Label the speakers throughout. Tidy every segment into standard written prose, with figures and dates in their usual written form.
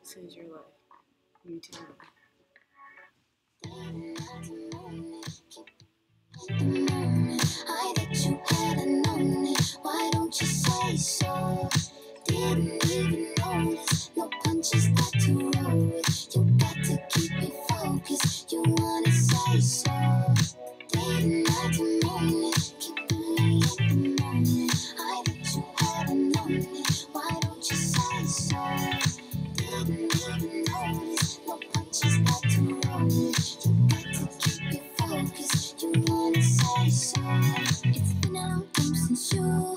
Speaker 1: Says your life. You tell me. I that you hadn't known it. Why don't you say so? Didn't even notice. No punches got to roll with. You got to keep it focused. You wanna say so? Didn't like to moan it. Keeping me at the moment. I that you hadn't known it. Why don't you say so? Didn't even notice. No punches got to roll with. You got to keep it focused. You wanna say so? It's been a long time since you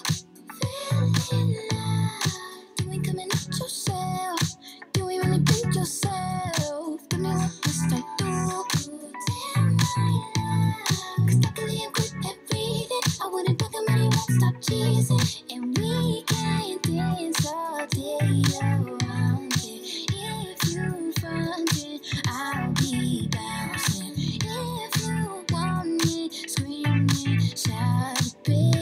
Speaker 1: fell in love. You ain't coming out yourself. You ain't really think yourself. Tell me what must I do? Tell my love. 'Cause luckily I'm good at reading. I wouldn't talk about it, won't stop cheesing. And we can dance all day around it. If you find it, I'll be bouncing. If you want me, screaming, shout,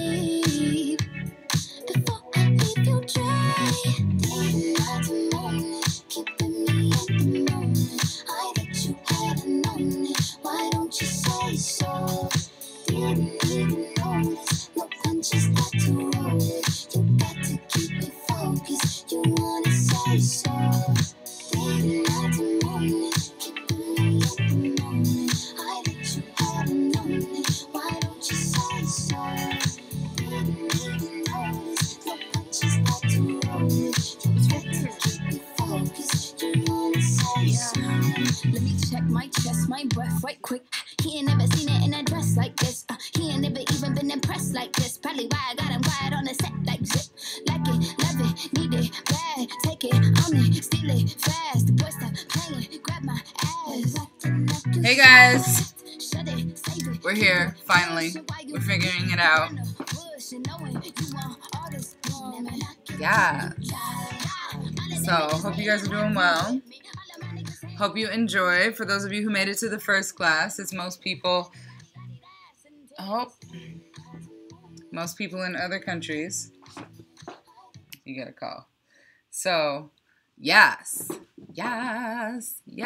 Speaker 1: babe. Before I leave you dry, didn't like to moan it, keeping me at the moment. I that you hadn't known it. Why don't you say so? Didn't even notice. No punches got to roll with. You got to keep it focused. You wanna say so? Didn't like to moan it, keeping me at the moment. I that you hadn't known it. Why don't you say so? Didn't even notice. No punches got to roll with. You got to keep it focused. You wanna say so? Let me check my chest, my breath right quick. He ain't never seen it in a dress like this. He ain't never even been impressed like this. Probably why I got him quiet on the set like zip. Like it, love it, need it, bad. Take it, own it, steal it, fast. The boy stop playing, grab my ass. Hey guys, we're here, finally. We're figuring it out. Yeah. So, hope you guys are doing well. Hope you enjoy. For those of you who made it to the first class, it's most people. Most people in other countries. You get a call. So, yes. I'm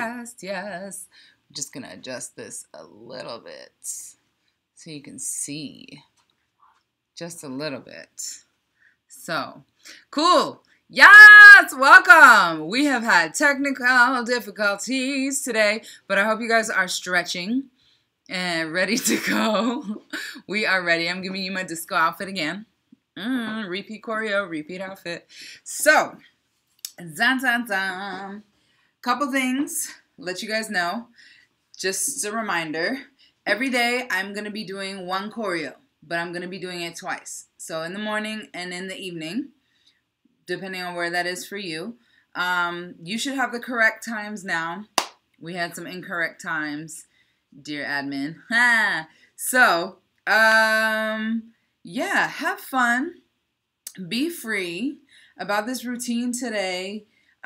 Speaker 1: just gonna adjust this a little bit so you can see. Just a little bit. So, cool. Yes, welcome. We have had technical difficulties today, but I hope you guys are stretching and ready to go. We are ready. I'm giving you my disco outfit again. Repeat choreo, repeat outfit. So, couple things, let you guys know. Just a reminder, every day I'm going to be doing one choreo, but I'm going to be doing it twice. So in the morning and in the evening, depending on where that is for you. You should have the correct times now. We had some incorrect times, dear admin. So, yeah, have fun. Be free. About this routine today,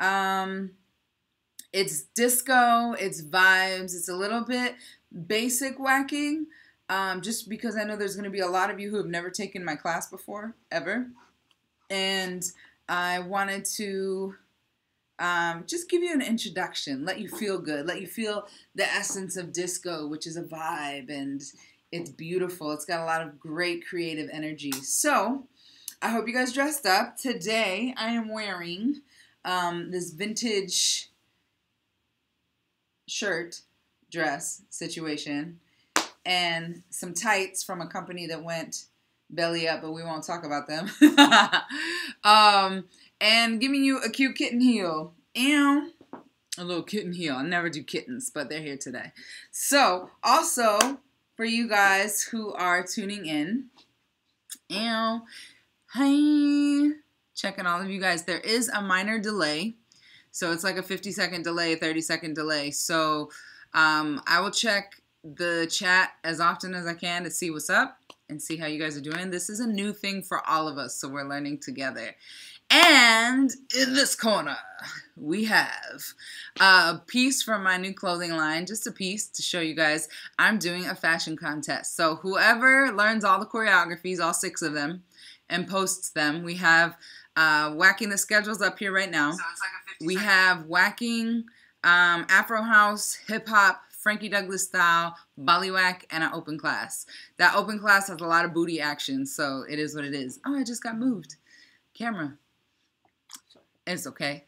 Speaker 1: it's disco, it's vibes, it's a little bit basic whacking, just because I know there's going to be a lot of you who have never taken my class before, ever. And I wanted to just give you an introduction, let you feel good, let you feel the essence of disco, which is a vibe, and it's beautiful. It's got a lot of great creative energy. So, I hope you guys dressed up. Today, I am wearing this vintage shirt, dress situation, and some tights from a company that went belly up, but we won't talk about them. And giving you a cute kitten heel. Ew. A little kitten heel. I never do kittens, but they're here today. So, also, for you guys who are tuning in, ew. Hi. Checking all of you guys. There is a minor delay. So it's like a 50-second delay, a 30-second delay. So I will check the chat as often as I can to see what's up and see how you guys are doing. This is a new thing for all of us, so we're learning together. And in this corner, we have a piece from my new clothing line, just a piece to show you guys I'm doing a fashion contest. So whoever learns all the choreographies, all 6 of them, and posts them, we have Waacking the schedules up here right now. So it's like a
Speaker 2: We have Waacking, Afro House, Hip Hop, Frankie Douglas style, Bollywhack, and an open class. That open class has a lot of booty action, so it is what it is. Oh, I just got moved. Camera. It's okay.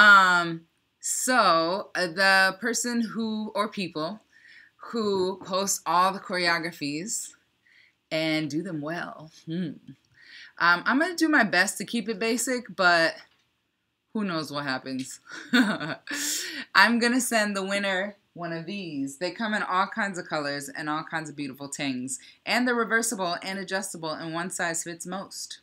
Speaker 2: So the person who, or people who post all the choreographies and do them well. I'm going to do my best to keep it basic, but who knows what happens. I'm going to send the winner one of these. They come in all kinds of colors and all kinds of beautiful tings. And they're reversible and adjustable, and one size fits most.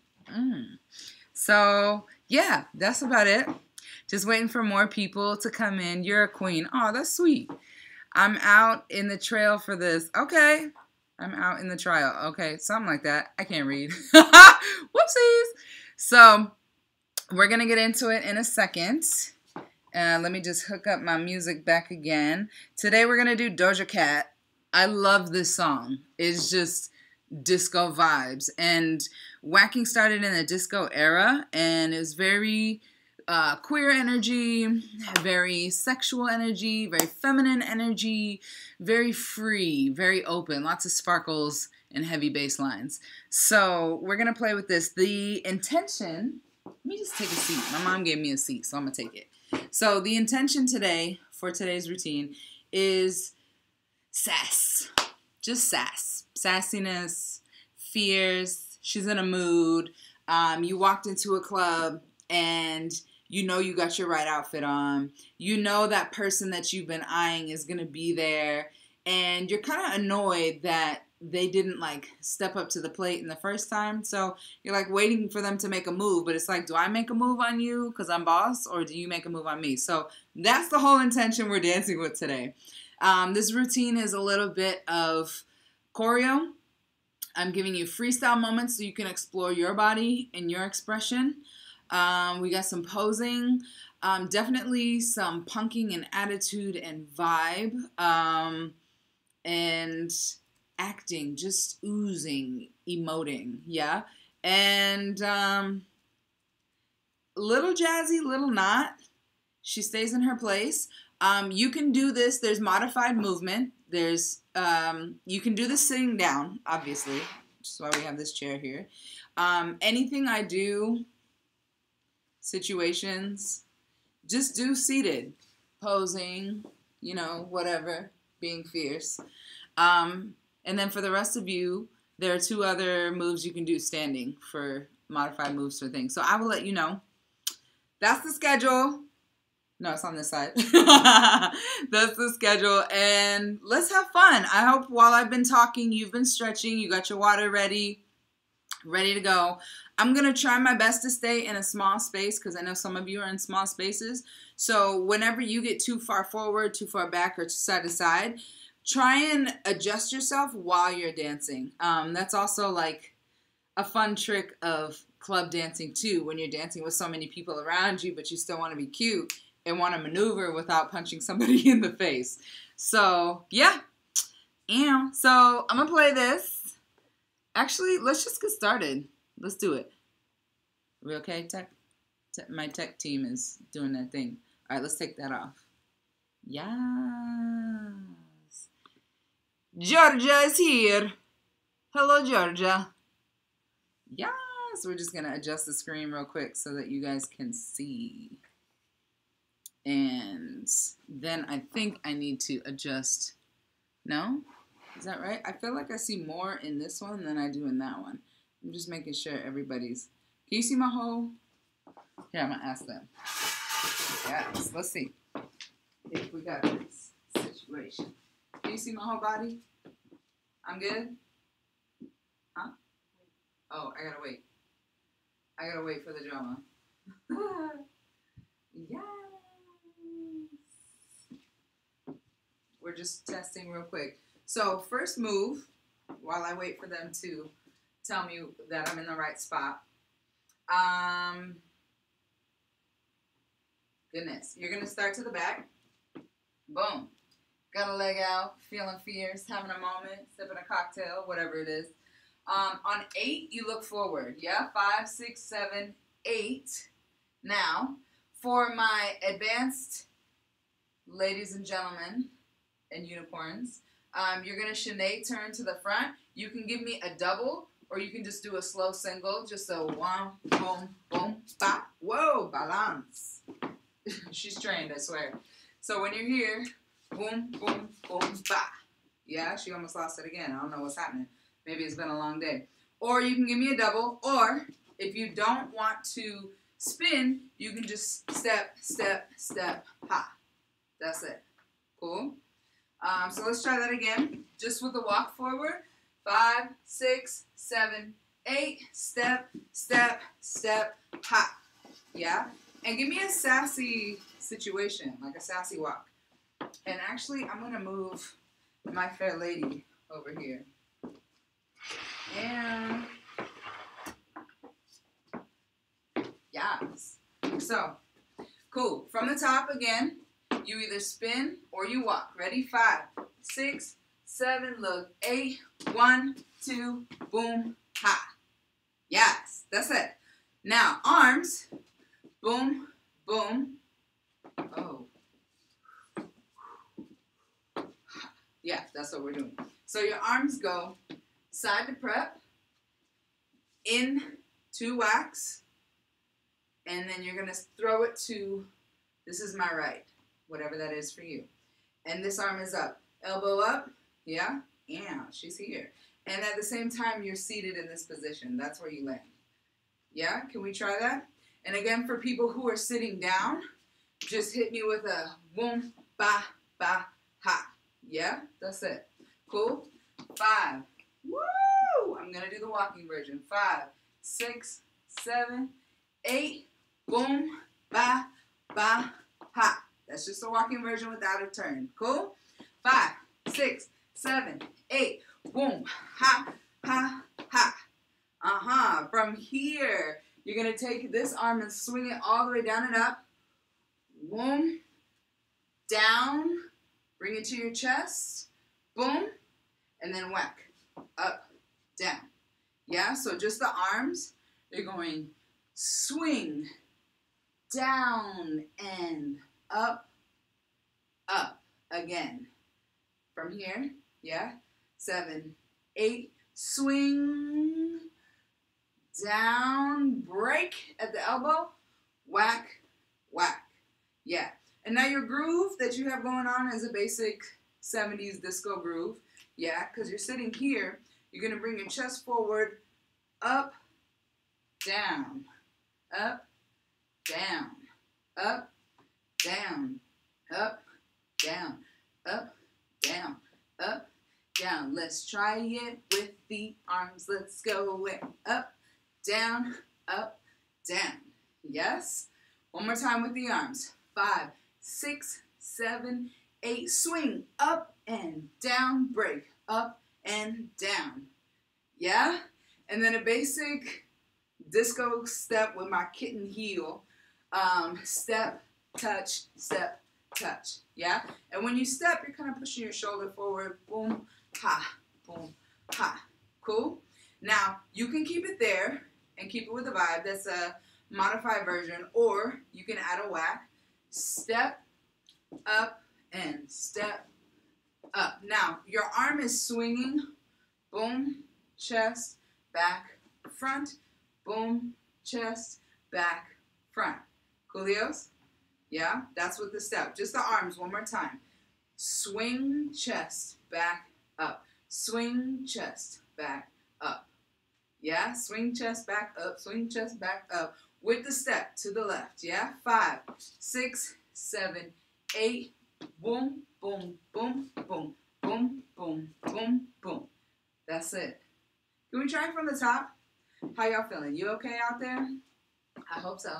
Speaker 2: So, yeah, that's about it. Just waiting for more people to come in. You're a queen. Oh, that's sweet. I'm out in the trail for this. Okay. I'm out in the trial. Okay, something like that. I can't read. Whoopsies. So, we're going to get into it in a second. Let me just hook up my music back again. Today, we're going to do Doja Cat. I love this song. It's just disco vibes. And Waacking started in the disco era, and it was very queer energy, very sexual energy, very feminine energy, very free, very open, lots of sparkles and heavy bass lines. So we're going to play with this. The intention, let me just take a seat. My mom gave me a seat, so I'm going to take it. So the intention today for today's routine is sass. Just sass. Sassiness, fears. She's in a mood. You walked into a club and you know you got your right outfit on. You know that person that you've been eyeing is going to be there. And you're kind of annoyed that they didn't, like, step up to the plate in the first time. So you're, like, waiting for them to make a move. But it's like, do I make a move on you because I'm boss? Or do you make a move on me? So that's the whole intention we're dancing with today. This routine is a little bit of choreo. I'm giving you freestyle moments so you can explore your body and your expression. We got some posing, definitely some punking and attitude and vibe, and acting, just oozing, emoting, yeah? And little jazzy, little not. She stays in her place. You can do this. There's modified movement. There's you can do this sitting down, obviously, which is why we have this chair here. Anything I do, situations, just do seated, posing, you know, whatever, being fierce. And then for the rest of you, there are 2 other moves you can do standing for modified moves for things. So I will let you know. That's the schedule. No, it's on this side. That's the schedule. And let's have fun. I hope while I've been talking, you've been stretching, you got your water ready to go. I'm going to try my best to stay in a small space because I know some of you are in small spaces. So whenever you get too far forward, too far back, or side to side, try and adjust yourself while you're dancing. That's also like a fun trick of club dancing too, when you're dancing with so many people around you, but you still want to be cute and want to maneuver without punching somebody in the face. So, yeah. So, I'm going to play this. Actually, let's just get started. Let's do it. Are we okay, tech? My tech team is doing their thing. All right, let's take that off. Yes. Georgia is here. Hello, Georgia. Yes. We're just going to adjust the screen real quick so that you guys can see. And then I think I need to adjust. No? Is that right? I feel like I see more in this one than I do in that one. I'm just making sure everybody's... Can you see my whole... Here, I'm going to ask them. Yes, let's see if we got this situation. Can you see my whole body? I'm good? Huh? Oh, I gotta wait. I gotta wait for the drama. Yes! We're just testing real quick. So, first move, while I wait for them to tell me that I'm in the right spot. Goodness. You're going to start to the back. Boom. Got a leg out, feeling fierce, having a moment, sipping a cocktail, whatever it is. On 8, you look forward. Yeah? 5, 6, 7, 8. Now, For my advanced ladies and gentlemen and unicorns, you're going to Sinead turn to the front. You can give me a double, or you can just do a slow single, just a one, boom, boom, ba. Whoa, balance. She's trained, I swear. So when you're here, boom, boom, boom, ba. Yeah, she almost lost it again. I don't know what's happening. Maybe it's been a long day. Or you can give me a double, or if you don't want to spin, you can just step, step, step, ha. That's it. Cool? So let's try that again. Just with the walk forward. 5, 6, 7, 8. Step, step, step, ha. Yeah? And give me a sassy situation, like a sassy walk. And actually, I'm going to move my fair lady over here. And yes. So, cool. From the top again, you either spin or you walk. Ready? 5, 6, 7, look. 8, 1, 2, boom, ha. Yes, that's it. Now, arms. Boom, boom. Oh. Yeah, that's what we're doing. So your arms go side to prep, in to wax, and then you're going to throw it to, this is my right, whatever that is for you. And this arm is up. Elbow up, yeah? Yeah, she's here. And at the same time, you're seated in this position. That's where you land. Yeah, can we try that? And again, for people who are sitting down, just hit me with a boom, ba, ba, ha. Yeah, that's it. Cool? 5. Woo! I'm going to do the walking version. 5, 6, 7, 8. Boom, ba, ba, ha. That's just a walking version without a turn. Cool? 5, 6, 7, 8. Boom, ha, ha, ha. From here, you're going to take this arm and swing it all the way down and up. Boom, down. Bring it to your chest. Boom, and then whack. Up, down. Yeah, so just the arms. You're going swing, down, and up, up. Again. From here, yeah. 7, 8, swing, down, break at the elbow, whack, whack. Yeah. And now your groove that you have going on is a basic 70s disco groove. Yeah, because you're sitting here, you're going to bring your chest forward, up, down, up, down, up, down, up, down, up, down, up, down. Let's try it with the arms. Let's go up, down, down. Yes? One more time with the arms. 5, 6, 7, 8. Swing up and down, break up and down. Yeah? And then a basic disco step with my kitten heel. Step, touch, step, touch. Yeah? And when you step, you're kind of pushing your shoulder forward. Boom, ha, boom, ha. Cool? Now, you can keep it there and keep it with a vibe. That's a modified version. Or you can add a whack. Step up and step up. Now, your arm is swinging. Boom, chest, back, front. Boom, chest, back, front. Coolios? Yeah, that's with the step. Just the arms one more time. Swing, chest, back, up. Swing, chest, back, up. Yeah, swing, chest, back, up. Swing, chest, back, up. With the step to the left, yeah? 5, 6, 7, 8. Boom, boom, boom, boom, boom, boom, boom, boom. That's it. Can we try from the top? How y'all feeling? You okay out there? I hope so.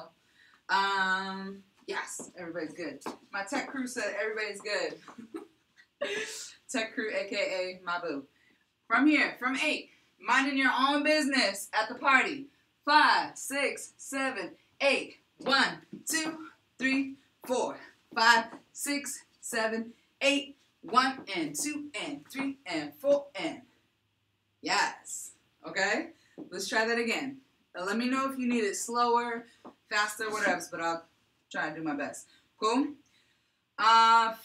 Speaker 2: Yes, everybody's good. My tech crew said everybody's good. Tech crew, a.k.a. my boo. From here, from 8, minding your own business at the party. 5, 6, 7, 8. 1, 2, 3, 4. 5, 6, 7, 8. 1 and 2 and 3 and 4 and. Yes. Okay? Let's try that again. Let me know if you need it slower, faster, whatever, but I'll try to do my best. Cool? 5,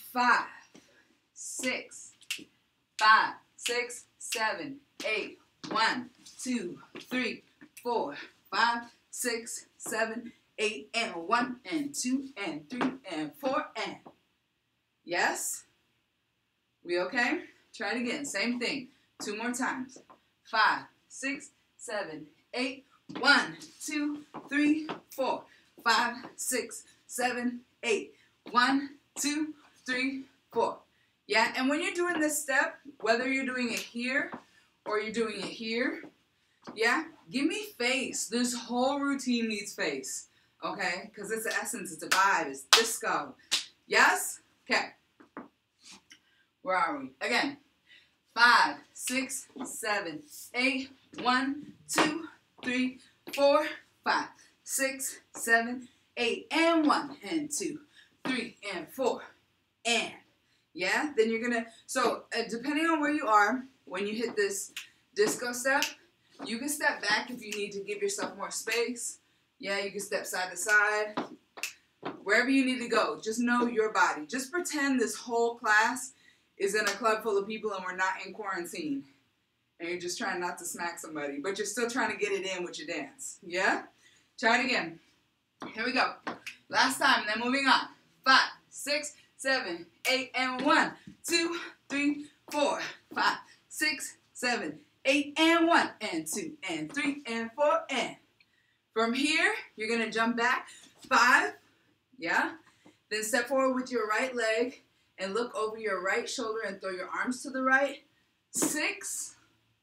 Speaker 2: 6, 5, 6, 7, 8. 1, 2, 3, 4, 5, 6, 7, 8, and 1, and 2, and 3, and 4, and. Yes? We okay? Try it again. Same thing. 2 more times. 5, 6, 7, 8. 1, 2, 3, 4, 5, 6, 7, 8. 1, 2, 3, 4. Yeah, and when you're doing this step, whether you're doing it here or you're doing it here, yeah, give me face. This whole routine needs face, okay? Because it's the essence, it's a vibe, it's disco. Yes? Okay. Where are we? Again. 5, 6, 7, 8. 1, 2, 3, 4, 5, 6, 7, 8, and 1, and 2, 3, and 4, and. Yeah? Then you're gonna, so depending on where you are, when you hit this disco step, you can step back if you need to give yourself more space. Yeah, you can step side to side. Wherever you need to go, just know your body. Just pretend this whole class is in a club full of people and we're not in quarantine. And you're just trying not to smack somebody, but you're still trying to get it in with your dance. Yeah? Try it again. Here we go. Last time, then moving on. 5, 6, 7, 8, and 1, 2, 3, 4, 5, 6, 7, 8, and 1, and 2, and 3, and 4, and. From here, you're going to jump back. 5, yeah? Then step forward with your right leg and look over your right shoulder and throw your arms to the right. 6,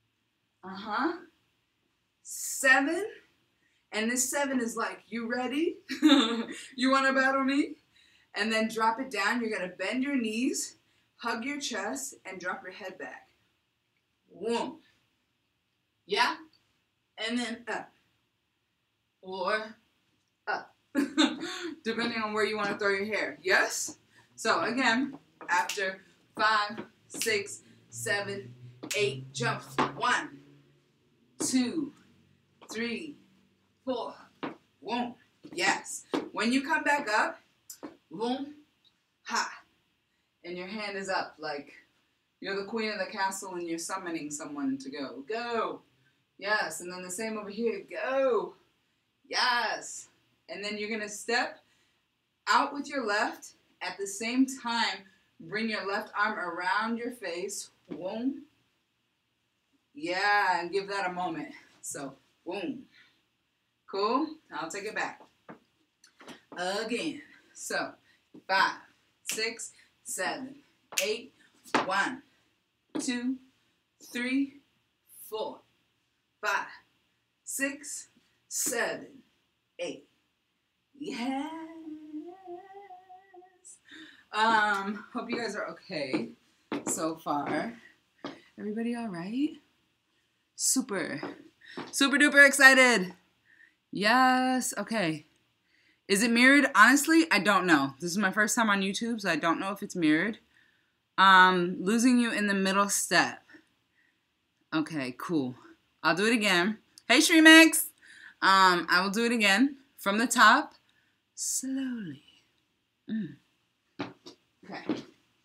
Speaker 2: 7, and this 7 is like, you ready? You want to battle me? And then drop it down. You're going to bend your knees, hug your chest, and drop your head back. 1. Yeah? And then up. Or up. Depending on where you want to throw your hair. Yes? So again, after 5, 6, 7, 8, jump. 1, 2, 3, 4. 1. Yes. When you come back up, boom, ha. And your hand is up like you're the queen of the castle and you're summoning someone to go. Go. Yes. And then the same over here. Go. Yes. And then you're going to step out with your left. At the same time, bring your left arm around your face. Boom. Yeah. And give that a moment. So, boom. Cool? I'll take it back. Again. So, 5, 6, 7, 8, 1, 2, 3, 4, 5, 6, 7, 8. Yes. Hope you guys are okay so far. Everybody all right? Super duper excited. Yes. Okay. Is it mirrored? Honestly, I don't know. This is my first time on YouTube, so I don't know if it's mirrored. Losing you in the middle step. Okay, cool. I'll do it again. Hey, Streamx. I will do it again from the top, slowly. Okay.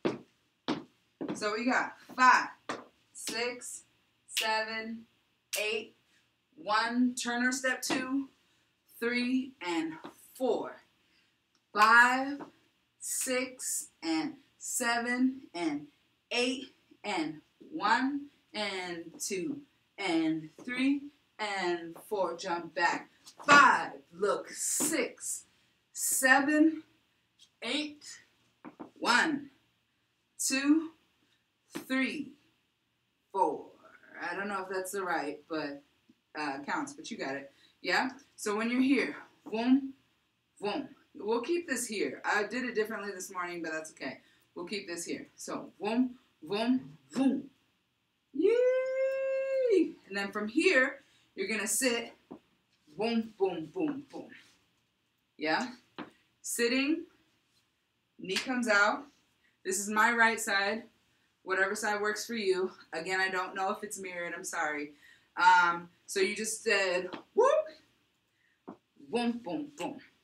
Speaker 2: So we got 5, 6, 7, 8, 1. Turner step 2, 3, and 4, 5, 6, and 7, and 8, and 1, and 2, and 3, and 4. Jump back. 5, look, 6, 7, 8, 1, 2, 3, 4. I don't know if that's the right, but counts, but you got it. Yeah? So when you're here, boom, boom. We'll keep this here. I did it differently this morning, but that's okay. We'll keep this here. So, boom, boom, boom. Yay! And then from here, you're going to sit, boom, boom, boom, boom. Yeah? Sitting, knee comes out. This is my right side. Whatever side works for you. Again, I don't know if it's mirrored. I'm sorry. So you just said, whoop, boom, boom, boom.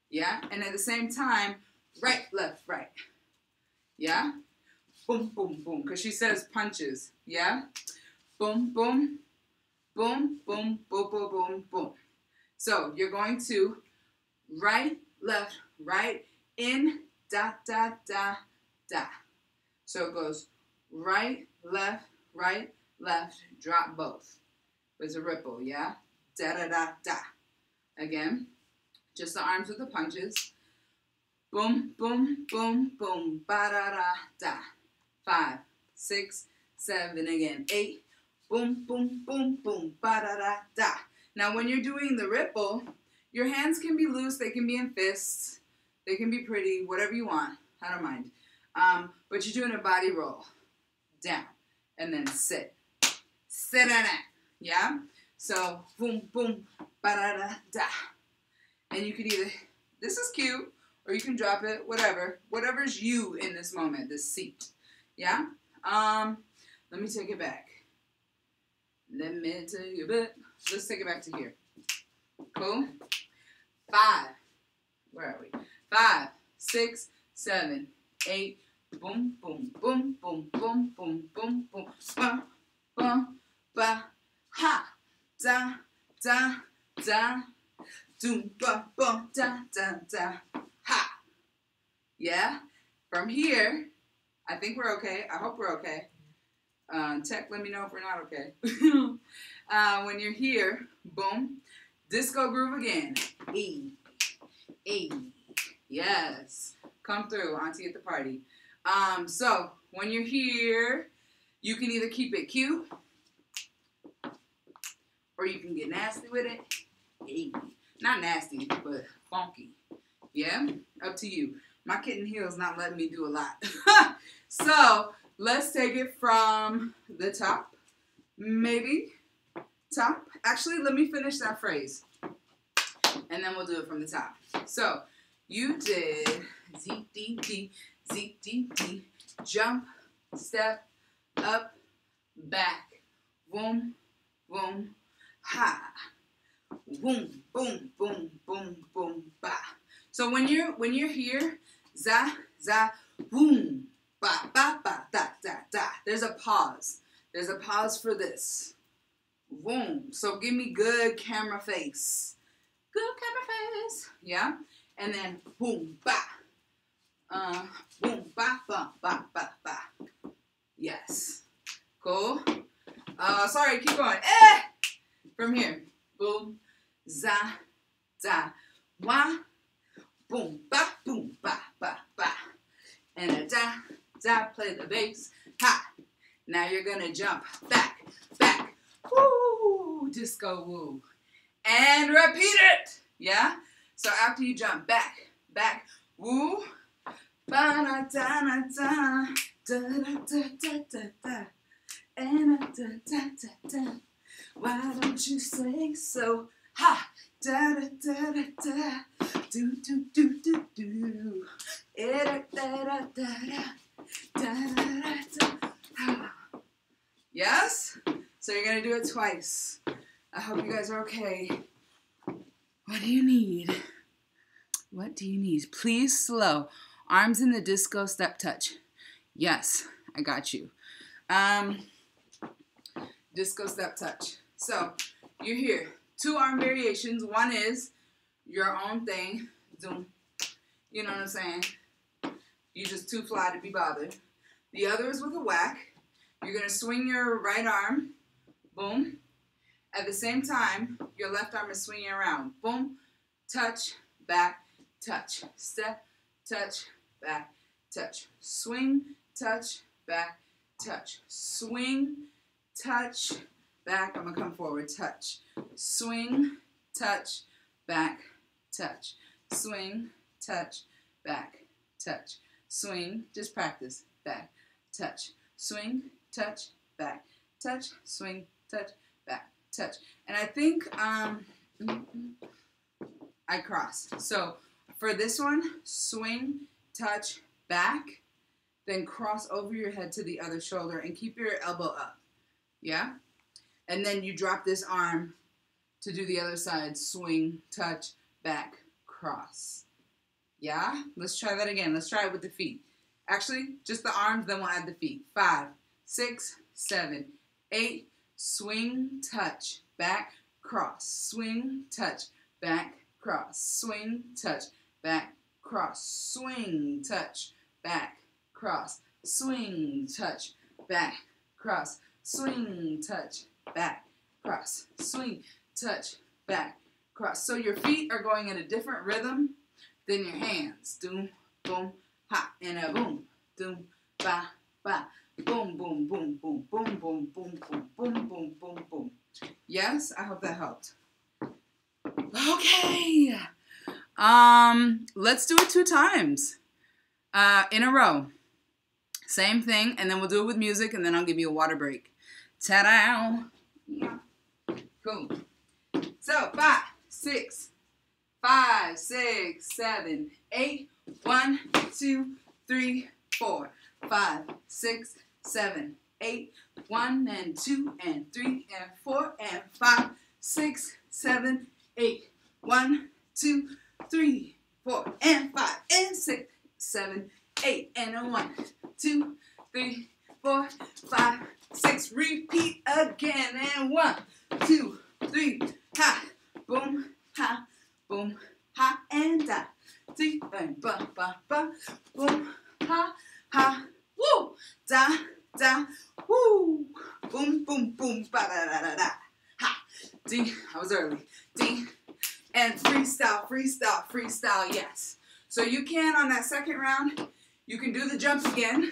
Speaker 2: Yeah? And at the same time, right, left, right. Yeah? Boom, boom, boom. Because she says punches. Yeah? Boom, boom, boom, boom, boom, boom, boom, boom. So you're going to right, left, right, in, da, da, da, da. So it goes right, left, drop both. There's a ripple, yeah? Da, da, da, da. Again, just the arms with the punches. Boom, boom, boom, boom, ba, da, da, da. 5, 6, 7, again. 8, boom, boom, boom, boom, ba, da, da, da. Now, when you're doing the ripple, your hands can be loose. They can be in fists. They can be pretty, whatever you want. I don't mind. But you're doing a body roll. Down. And then sit. Sit on it. Yeah? So, boom, boom, ba-da-da-da. And you could either, this is cute, or you can drop it, whatever. Whatever's you in this moment, this seat. Yeah? Let me take it back. Let me take it back. Let's take it back to here. Cool? 5. Where are we? 5, 6, 7, 8. Boom, boom, boom, boom, boom, boom, boom, boom. Ba, ba, ba, ha. Da, da, da. Doom, ba, ba, da, da, da. Ha. Yeah? From here, I think we're okay. I hope we're okay. Tech, let me know if we're not okay. When you're here, boom. Disco groove again. E. E. Yes. Come through, auntie at the party. So when you're here, you can either keep it cute or you can get nasty with it. Hey. Not nasty, but funky. Yeah? Up to you. My kitten heel's not letting me do a lot. So let's take it from the top. Maybe. Top. Actually, let me finish that phrase. And then we'll do it from the top. So you did Z, D, D, Z, D, D. Jump, step, up, back. Boom, boom, ha. Boom, boom, boom, boom, boom, ba. So when you're here, za, za, boom, ba, ba, ba, da, da, da. There's a pause. There's a pause for this. Boom. So give me good camera face. Good camera face. Yeah? And then boom, ba. Boom, ba, ba, ba, ba, ba. Yes. Cool. Sorry, keep going. From here. Boom, za, za, wa. Boom, ba, ba, ba. And a da, da, play the bass. Ha. Now you're gonna jump back, back. Woo, disco woo. And repeat it. Yeah? So after you jump back, back, woo. Ba da da da da da da da da da. And da da da da. Why don't you say so? Ha! Da da da da da. Do do do do do. Da da da da da da da da. Yes? So you're gonna do it twice. I hope you guys are okay. What do you need? What do you need? Please slow. Arms in the disco step touch. Yes, I got you. Disco step touch. So you're here. 2 arm variations. One is your own thing. Zoom. You know what I'm saying? You're just too fly to be bothered. The other is with a whack. You're going to swing your right arm. Boom. At the same time, your left arm is swinging around. Boom. Touch. Back. Touch. Step. Touch. Back. Touch. Swing. Touch. Back. Touch. Swing. Touch. Back. I'm going to come forward. Touch. Swing. Touch. Back. Touch. Swing. Touch. Back. Touch. Swing. Just practice. Back. Touch. Swing. Touch. Back. Touch. Swing. Touch. Back. Touch. And I think I crossed. So for this one, swing, touch, back, then cross over your head to the other shoulder and keep your elbow up. Yeah? And then you drop this arm to do the other side. Swing, touch, back, cross. Yeah? Let's try that again. Let's try it with the feet. Actually, just the arms, then we'll add the feet. 5, 6, 7, 8. Swing, touch, back, cross. Swing, touch, back, cross. Swing, touch, back, cross. Swing, touch, back, cross. Swing, touch, back, cross. Swing, touch, back, cross. Swing, touch, back, cross. So your feet are going in a different rhythm than your hands. Doom, boom, ha, and a boom, doom, ba, ba. Boom, boom, boom, boom, boom, boom, boom, boom, boom, boom, boom, boom. Yes, I hope that helped. Okay. Let's do it 2 times in a row. Same thing, and then we'll do it with music, and then I'll give you a water break. Ta-da! Yeah. Cool. So 5, 6, 5, 6, 7, 8. 1, 2, 3, 4, 5, 6, 7, 8. 1 and 2 and 3 and 4 and 5, 6, 7, 8. 1, 2, 3, 4 and 5 and 6, 7, 8 and a 1, 2, 3, 4, 5, 6. Repeat again and 1, 2, 3. Ha, boom, ha, boom, ha, and da. 3 and ba ba ba, boom, ha, ha, woo, da da, woo, boom boom boom, ba da da da da, ha, ding. I was early, ding, and freestyle, freestyle, freestyle. Yes. So you can on that second round, you can do the jump again,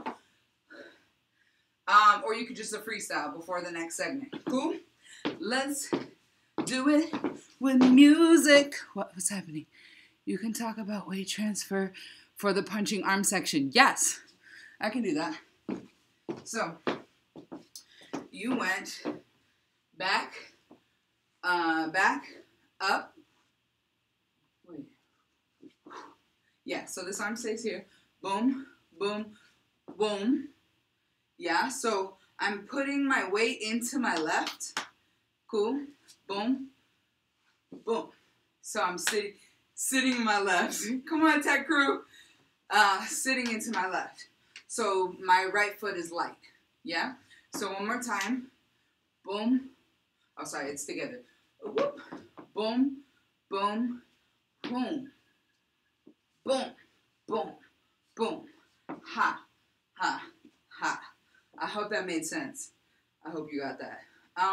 Speaker 2: or you could just a freestyle before the next segment. Cool. Let's do it with music. What's happening? You can talk about weight transfer for the punching arm section. Yes, I can do that. So, you went back, back, up. Wait. Yeah, so this arm stays here. Boom, boom, boom. Yeah, so I'm putting my weight into my left. Cool. Boom, boom. So I'm sitting in my left. Come on, tech crew. Sitting into my left. So my right foot is light. Yeah? So one more time. Boom. Oh, sorry, it's together. Whoop. Boom, boom, boom. Boom, boom, boom. Ha, ha, ha. I hope that made sense. I hope you got that.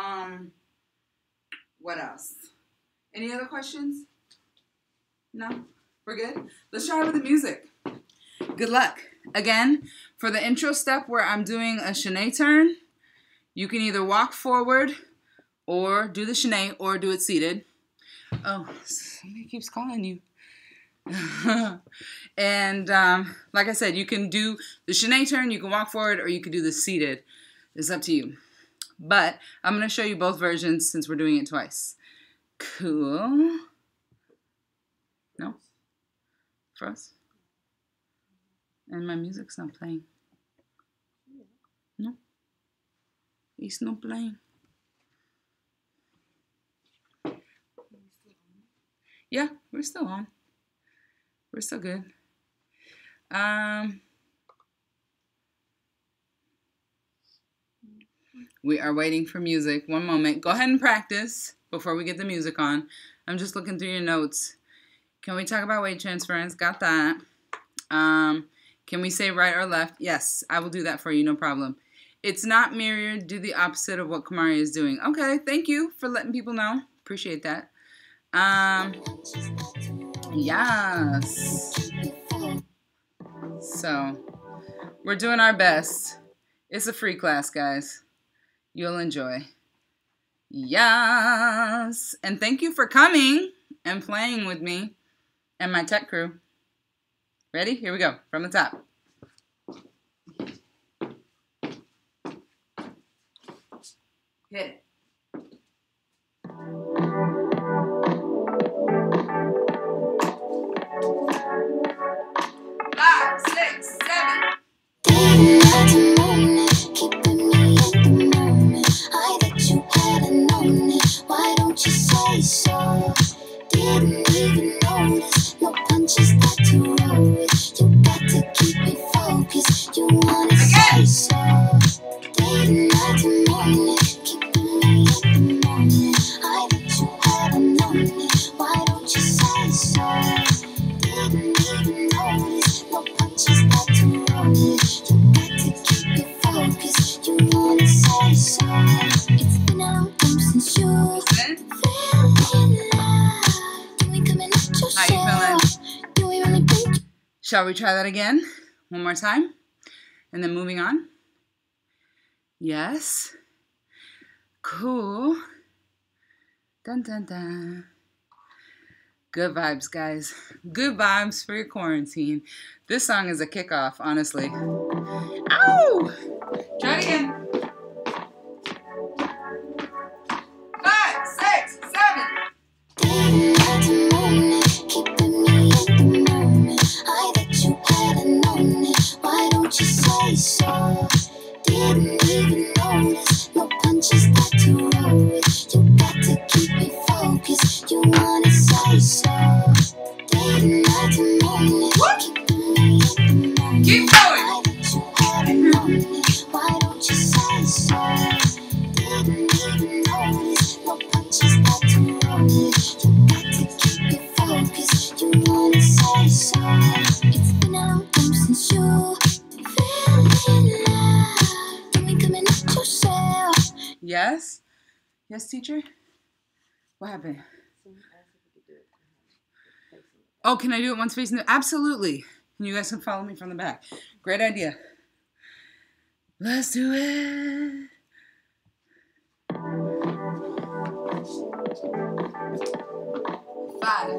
Speaker 2: What else? Any other questions? No? We're good? Let's try with the music. Good luck. Again, for the intro step where I'm doing a chaîné turn, you can either walk forward or do the chaîné or do it seated. Oh, somebody keeps calling you. And like I said, you can do the chaîné turn, you can walk forward, or you can do the seated. It's up to you. But I'm going to show you both versions since we're doing it twice. Cool. No? For us? And my music's not playing. No? It's not playing. Yeah, we're still on. We're still good. We are waiting for music. One moment. Go ahead and practice before we get the music on. I'm just looking through your notes. Can we talk about weight transference? Got that. Can we say right or left? Yes, I will do that for you. No problem. It's not mirrored. Do the opposite of what Kumari is doing. Okay, thank you for letting people know. Appreciate that. Yes. So, we're doing our best. It's a free class, guys. You'll enjoy. Yes. And thank you for coming and playing with me and my tech crew. Ready? Here we go. From the top. Hit it. 5, 6, 7.
Speaker 1: Didn't have to moan it, keeping me at the moment. I that you hadn't known it. Why don't you say so? Didn't even notice, no punches that
Speaker 2: Shall we try that again? One more time? And then moving on? Yes. Cool. Dun, dun, dun. Good vibes, guys. Good vibes for your quarantine. This song is a kickoff, honestly. Ow! Try it again. 5, 6, 7.
Speaker 1: Didn't have to moan it, keeping me in the moment. I that you hadn't known it. Why don't you say so? Didn't even notice. No punches got to roll with. You got to keep me focused. You wanna say so? Didn't have to moan it, keeping me in the moment.
Speaker 2: Keep going.
Speaker 1: I that you hadn't known it. Why don't you say so? Didn't even notice. No punches got to roll with. You got to keep me focused. You wanna say so? It's been a long time since you fell in love. Don't be coming at yourself.
Speaker 2: Yes? Yes, teacher? What happened? Oh, can I do it once facing the... Absolutely. And you guys can follow me from the back. Great idea. Let's do it. Five,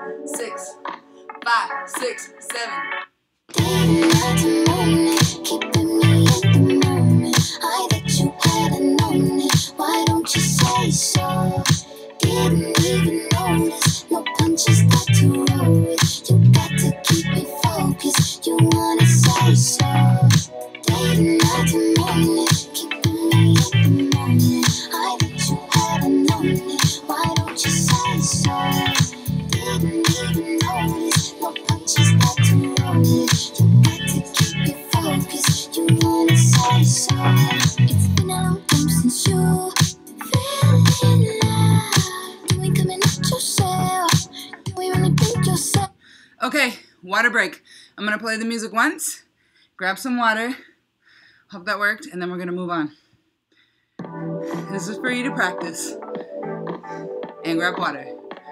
Speaker 2: six, 7.
Speaker 1: Didn't have to moan it, keeping me in the moment. I that you hadn't known it. Why don't you say so? Didn't even notice. No punches got to roll with. You got to keep me focused. You wanna say so? Didn't have to moan it, keeping me in the moment. I that you hadn't known it. Why don't you say so? Didn't even notice. No punches got to roll with. You got to keep me focused. You wanna say so? It's been a long time since you fell in love. You ain't coming at yourself. You ain't really think yourself.
Speaker 2: Okay, water break. I'm going to play the music once. Grab some water. Hope that worked. And then we're going to move on. This is for you to practice. And grab water.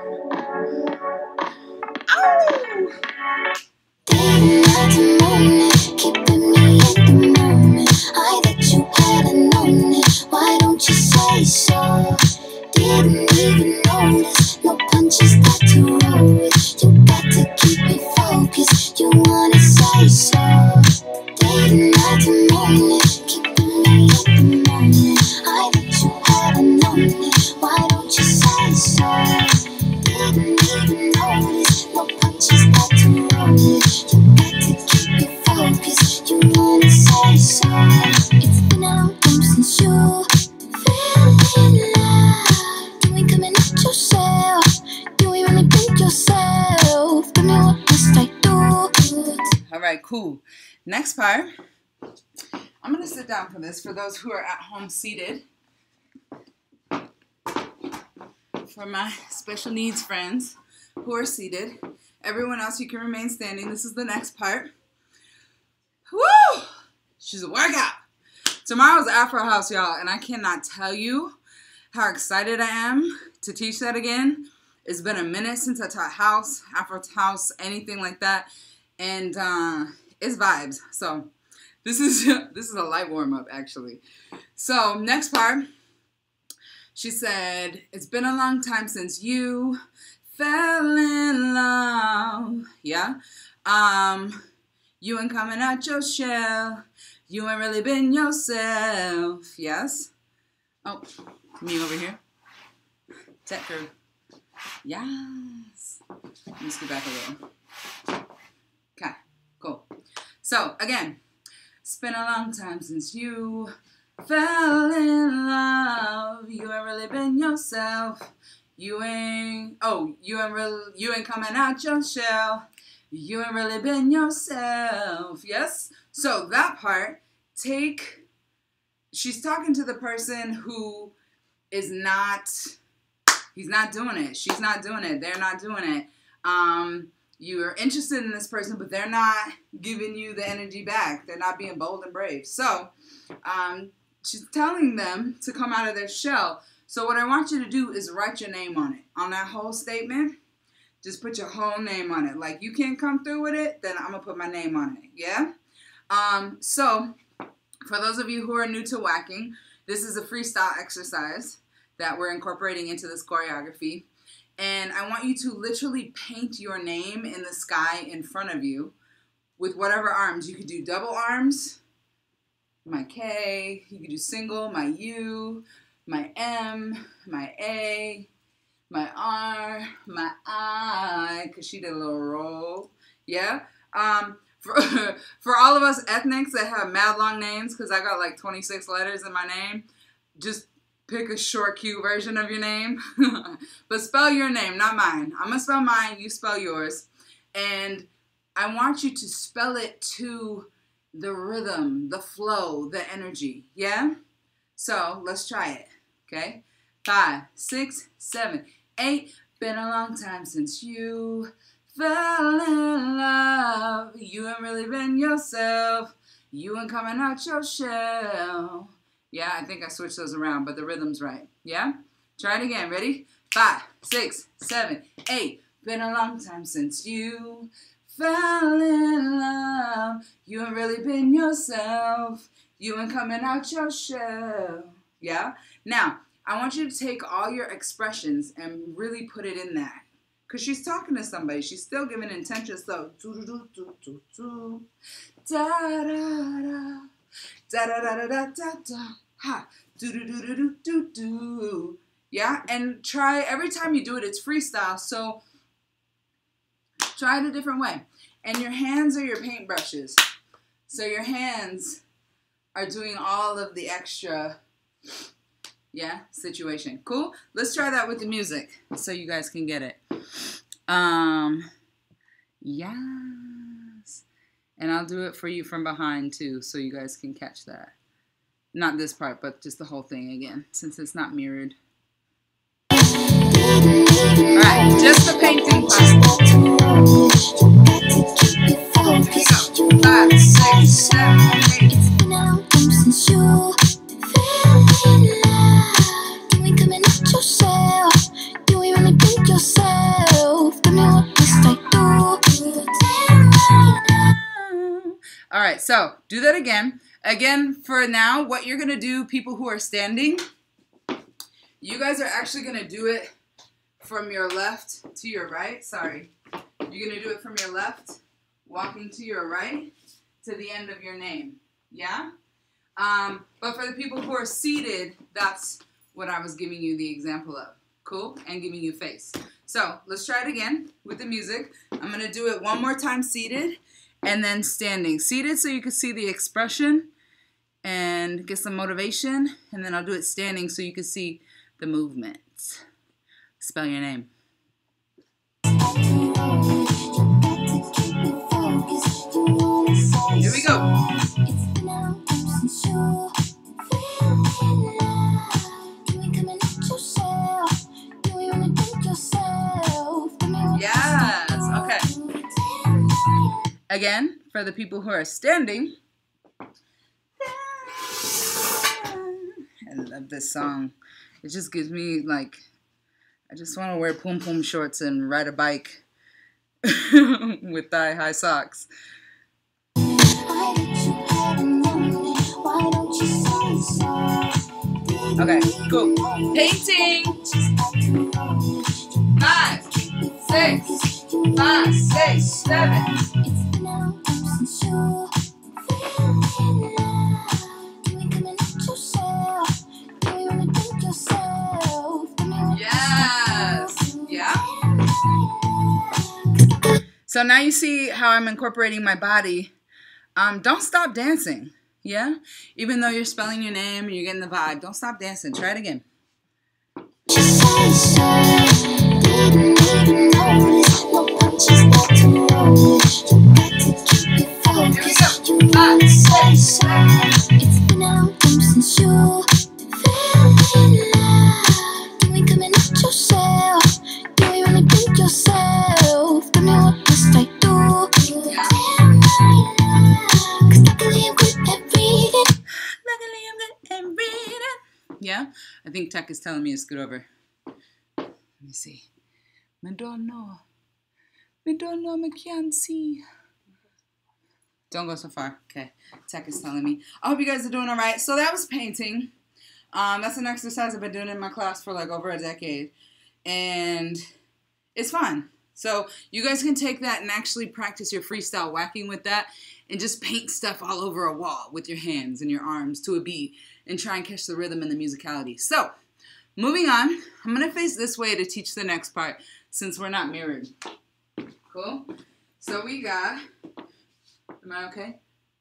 Speaker 2: Ow!
Speaker 1: Didn't have to moan it, keeping me in the moment. I that you hadn't known it. Why don't you say so? Didn't even notice. No punches got to roll with. You got to keep me focused. You wanna say so? Didn't have to moan it, keeping me in the moment. I that you hadn't known it. Why don't you say so? Didn't even notice. No punches got to roll with. You got to keep me focused. You wanna say so? It's been a long time since you fell in love. You ain't coming at yourself. You ain't really think yourself. Tell me what must I do?
Speaker 2: All right, cool. Next part. I'm going to sit down for this for those who are at home seated. For my special needs friends who are seated. Everyone else, you can remain standing. This is the next part. Woo! She's a workout. Tomorrow's Afro House, y'all, and I cannot tell you how excited I am to teach that again. It's been a minute since I taught house, Afro house, anything like that, and it's vibes. So this is a light warm-up, actually. So next part, she said, it's been a long time since you fell in love. Yeah. You ain't coming out your shell. You ain't really been yourself. Yes. Oh, me over here. Tech crew. Yes. Let me scoot back a little. Okay, cool. So, again, it's been a long time since you fell in love. You ain't really been yourself. You ain't coming out your shell. You ain't really been yourself. Yes? So, that part, she's talking to the person who is not... He's not doing it. She's not doing it. They're not doing it. You are interested in this person, but they're not giving you the energy back. They're not being bold and brave. So she's telling them to come out of their shell. So what I want you to do is write your name on it. On that whole statement, just put your whole name on it. Like, you can't come through with it, then I'm going to put my name on it. Yeah? So, for those of you who are new to Waacking, this is a freestyle exercise that we're incorporating into this choreography. And I want you to literally paint your name in the sky in front of you with whatever arms. You could do double arms, my K. You could do single, my U, my M, my A, my R, my I, because she did a little roll. Yeah? For all of us ethnics that have mad long names, because I got like 26 letters in my name, just pick a short, cute version of your name. But spell your name, not mine. I'm going to spell mine, you spell yours. And I want you to spell it to the rhythm, the flow, the energy. Yeah? So let's try it. Okay? 5, 6, 7, 8. Been a long time since you fell in love. You ain't really been yourself. You ain't coming out your shell. Yeah, I think I switched those around, but the rhythm's right. Yeah? Try it again. Ready? 5, 6, 7, 8. Been a long time since you fell in love. You ain't really been yourself. You ain't coming out your shell. Yeah? Now, I want you to take all your expressions and really put it in that. Because she's talking to somebody. She's still giving intention. So, do-do-do-do-do-do. Da-da-da. Da-da-da-da-da-da. Ha. Do-do-do-do-do-do. Yeah? And try, every time you do it, it's freestyle. So, try it a different way. And your hands are your paintbrushes. So your hands are doing all of the extra, yeah, situation. Cool? Let's try that with the music so you guys can get it. Yes. And I'll do it for you from behind too so you guys can catch that. Not this part, but just the whole thing again since it's not mirrored. Alright, just the painting part. 5, 6, 7, 8.
Speaker 1: It's been a long time since you fell in love. You ain't coming out yourself. You ain't really been yourself. Tell me what must I do?
Speaker 2: Alright, so do that again. Again, for now, what you're going to do, people who are standing, you guys are actually going to do it from your left to your right. Sorry. You're going to do it from your left, walking to your right, to the end of your name. Yeah? But for the people who are seated, that's what I was giving you the example of. Cool? And giving you face. So, let's try it again with the music. I'm going to do it one more time seated, and then standing. Seated so you can see the expression and get some motivation, and then I'll do it standing so you can see the movement. Spell your name. Here we go. Yes, okay. Again, for the people who are standing. I love this song. It just gives me like, I just want to wear pom pom shorts and ride a bike with thigh high socks. Okay, cool. Painting. 5, 6, 5, 6, 7. Yes. Yeah. So now you see how I'm incorporating my body. Don't stop dancing. Yeah? Even though you're spelling your name and you're getting the vibe, don't stop dancing. Try it again. Here we go. 5, 6, 7.
Speaker 1: It's been a long time since you fell in love. You ain't coming out yourself. You ain't really been yourself. Tell me what must I do? Tell my love. 'Cause luckily I'm good at reading.
Speaker 2: Luckily I'm good at reading. Yeah? I think Tech is telling me to scoot over. Let me see. Madonna. We don't know, I can't see. Don't go so far. Okay. Tech is telling me. I hope you guys are doing all right. So that was painting. That's an exercise I've been doing in my class for like over a decade. And it's fun. So you guys can take that and actually practice your freestyle whacking with that and just paint stuff all over a wall with your hands and your arms to a beat and try and catch the rhythm and the musicality. So moving on, I'm going to face this way to teach the next part since we're not mirrored. Cool? So we got, am I okay?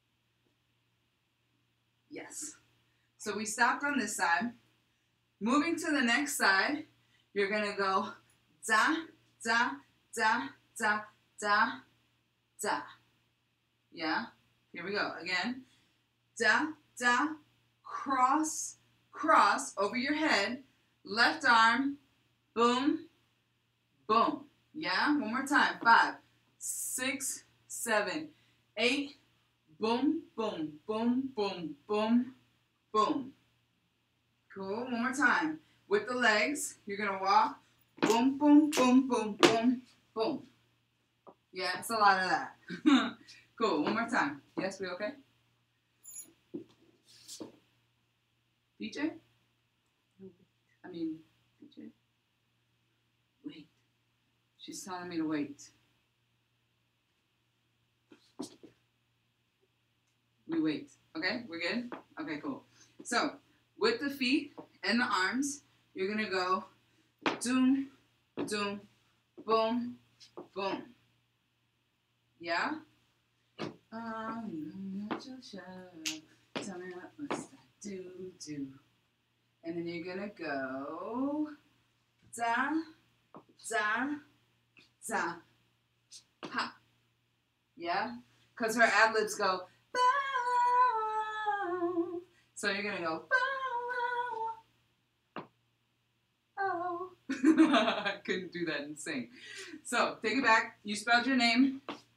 Speaker 2: Yes. So we stopped on this side. Moving to the next side, you're going to go da, da, da, da, da, da. Yeah? Here we go. Again. Da, da, cross, cross over your head. Left arm, boom, boom. Yeah? One more time. 5, 6, 7, 8. Boom, boom, boom, boom, boom, boom. Cool. One more time. With the legs, you're going to walk. Boom, boom, boom, boom, boom, boom. Yeah, it's a lot of that. Cool. One more time. Yes, we okay? PJ? I mean, PJ? Wait. She's telling me to wait. We wait. Okay? We're good? Okay, cool. So, with the feet and the arms, you're going to go doom, doom, boom, boom. Yeah? Tell me what must I do. And then you're going to go da, da, da, ha. Yeah? Because her ad-libs go bow. So you're going to go bow, oh. I couldn't do that and sing. So, take it back. You spelled your name.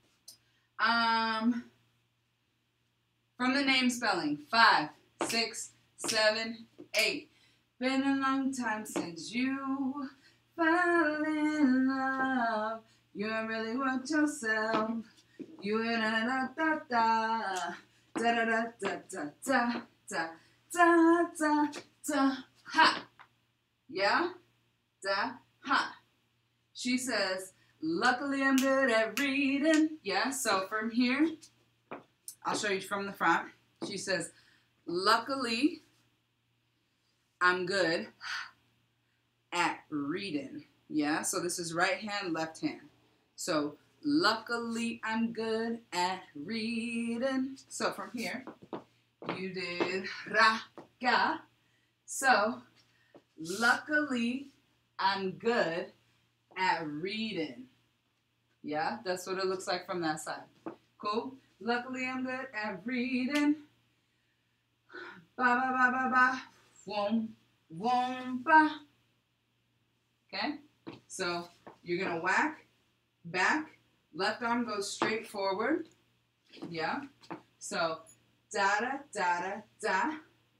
Speaker 2: From the name spelling, 5, 6, 7, 8. Been a long time since you fell in love. You ain't really worked yourself. You ain't da da da da da da da da da da da da ha. Yeah, da ha. She says, luckily I'm good at reading. Yeah, so from here, I'll show you from the front. She says, luckily I'm good at reading. Yeah, so this is right hand, left hand. So, luckily I'm good at reading. So from here, you did ra, ga. So, luckily I'm good at reading. Yeah, that's what it looks like from that side. Cool? Luckily I'm good at reading. Ba ba ba ba ba. Wom, wom, ba. Okay? So you're going to whack, back, left arm goes straight forward. Yeah? So da da da da da.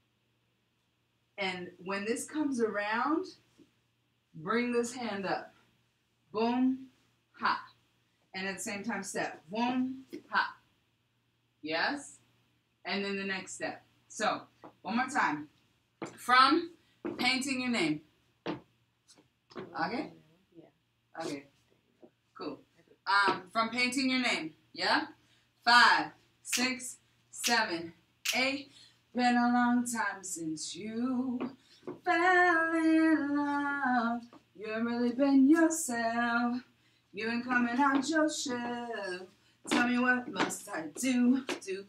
Speaker 2: And when this comes around, bring this hand up. Boom, ha. And at the same time, step. Boom, ha. Yes? And then the next step. So, one more time. From painting your name. Okay? Yeah. Okay. Cool. From painting your name. Yeah? 5, 6, 7, 8. Been a long time since you fell in love. You ain't really been yourself. You ain't coming out your shell. Tell me what must I do,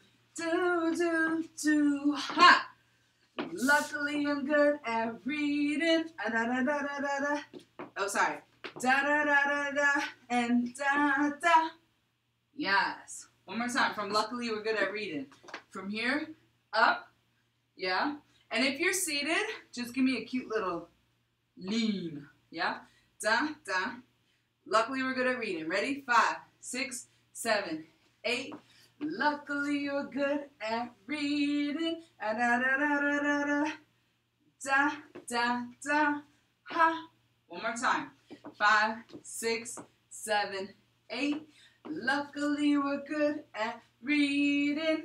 Speaker 2: ha! Luckily I'm good at reading. Da da da da da da. Oh, sorry. Da da da da da and da da. Yes. One more time. From luckily we're good at reading. From here, up. Yeah. And if you're seated, just give me a cute little lean. Yeah. Da da. Luckily we're good at reading. Ready? 5, 6, 7, 8. Luckily you're good at reading. Da da da da da da da da da ha. One more time. 5, 6, 7, 8. Luckily we're good at reading.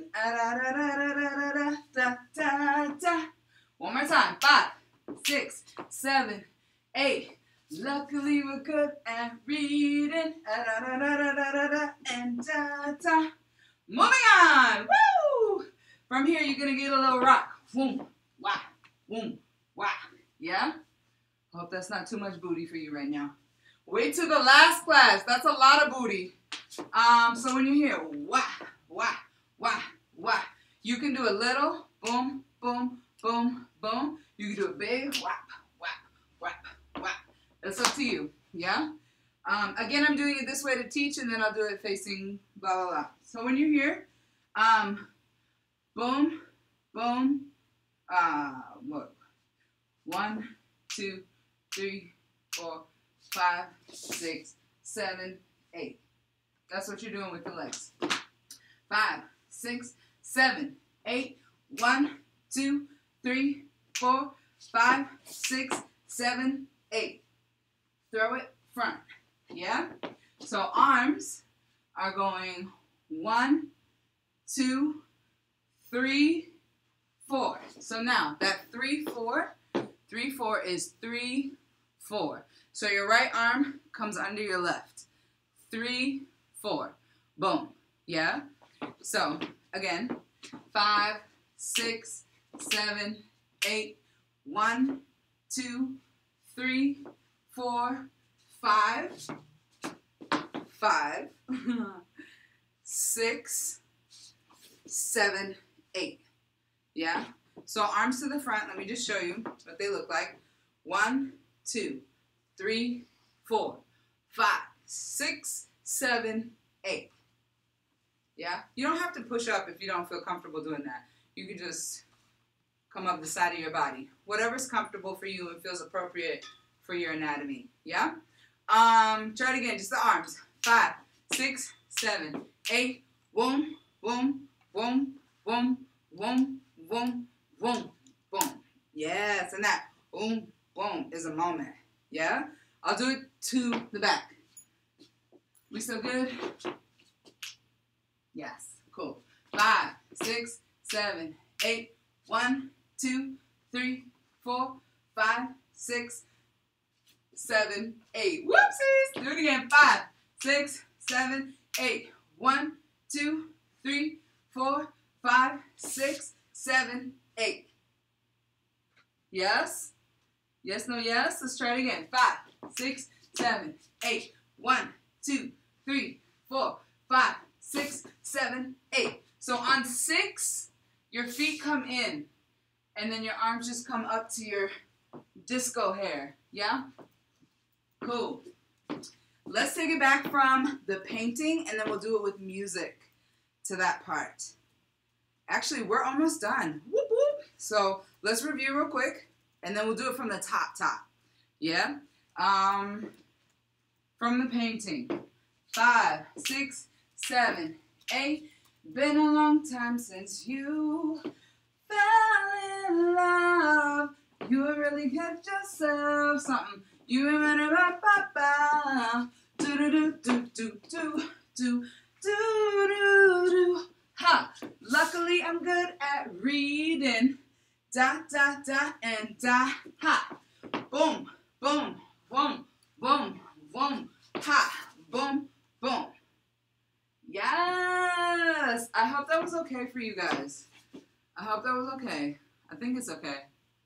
Speaker 2: One more time. 5, 6, 7, 8. Luckily we're good at reading. And moving on. Woo! From here you're gonna get a little rock. Boom, wah, boom, wah. Yeah? Hope that's not too much booty for you right now. Wait till the last class. That's a lot of booty. So when you hear wah, wah, wah, wah, you can do a little boom, boom, boom, boom. You can do a big whap, whap, whap, whap. It's up to you. Yeah? Again, I'm doing it this way to teach, and then I'll do it facing blah, blah, blah. So when you hear boom, boom, look. 1, 2, 3, 4, 5, 6, 7, 8. That's what you're doing with the legs. 5, 6, 7, 8. 1, 2, 3, 4, 5, 6, 7, 8. Throw it front. Yeah? So arms are going 1, 2, 3, 4. So now that 3, 4, 3, 4 is 3, 4. So your right arm comes under your left. 3, 4. Boom. Yeah? So, again, 5, 6, 7, 8. 1, 2, 3, 4, 5. 5. 6, 7, 8. Yeah? So arms to the front. Let me just show you what they look like. 1, 2, 3, 4, 5, 6, 7, 8. Yeah? You don't have to push up if you don't feel comfortable doing that. You can just come up the side of your body. Whatever's comfortable for you and feels appropriate for your anatomy. Yeah? Try it again. Just the arms. 5, 6, 7, 8. Boom, boom, boom, boom, boom, boom, boom, boom. Yes, and that boom, boom is a moment. Yeah? I'll do it to the back. We still good? Yes. Cool. 5, 6, 7, 8. 1, 2, 3, 4, 5, 6, 7, 8. Whoopsies! Do it again. 5, 6, 7, 8. 1, 2, 3, 4, 5, 6, 7, 8. Yes? Yes, no, yes? Let's try it again. 5, 6, 7, 8. 1, 2, 3, 4, 5, 6, 7, 8. So on 6, your feet come in, and then your arms just come up to your disco hair. Yeah? Cool. Let's take it back from the painting, and then we'll do it with music to that part. Actually, we're almost done. Whoop, whoop. So let's review real quick, and then we'll do it from the top. Yeah? From the painting. 5, 6, 7, 8. Been a long time since you fell in love. You really get yourself something. You remember ba do do do do do do do do do. Ha! Luckily I'm good at reading. Da da da and da ha. Boom boom boom boom boom ha boom boom. Yes! I hope that was okay for you guys. I hope that was okay. I think it's okay.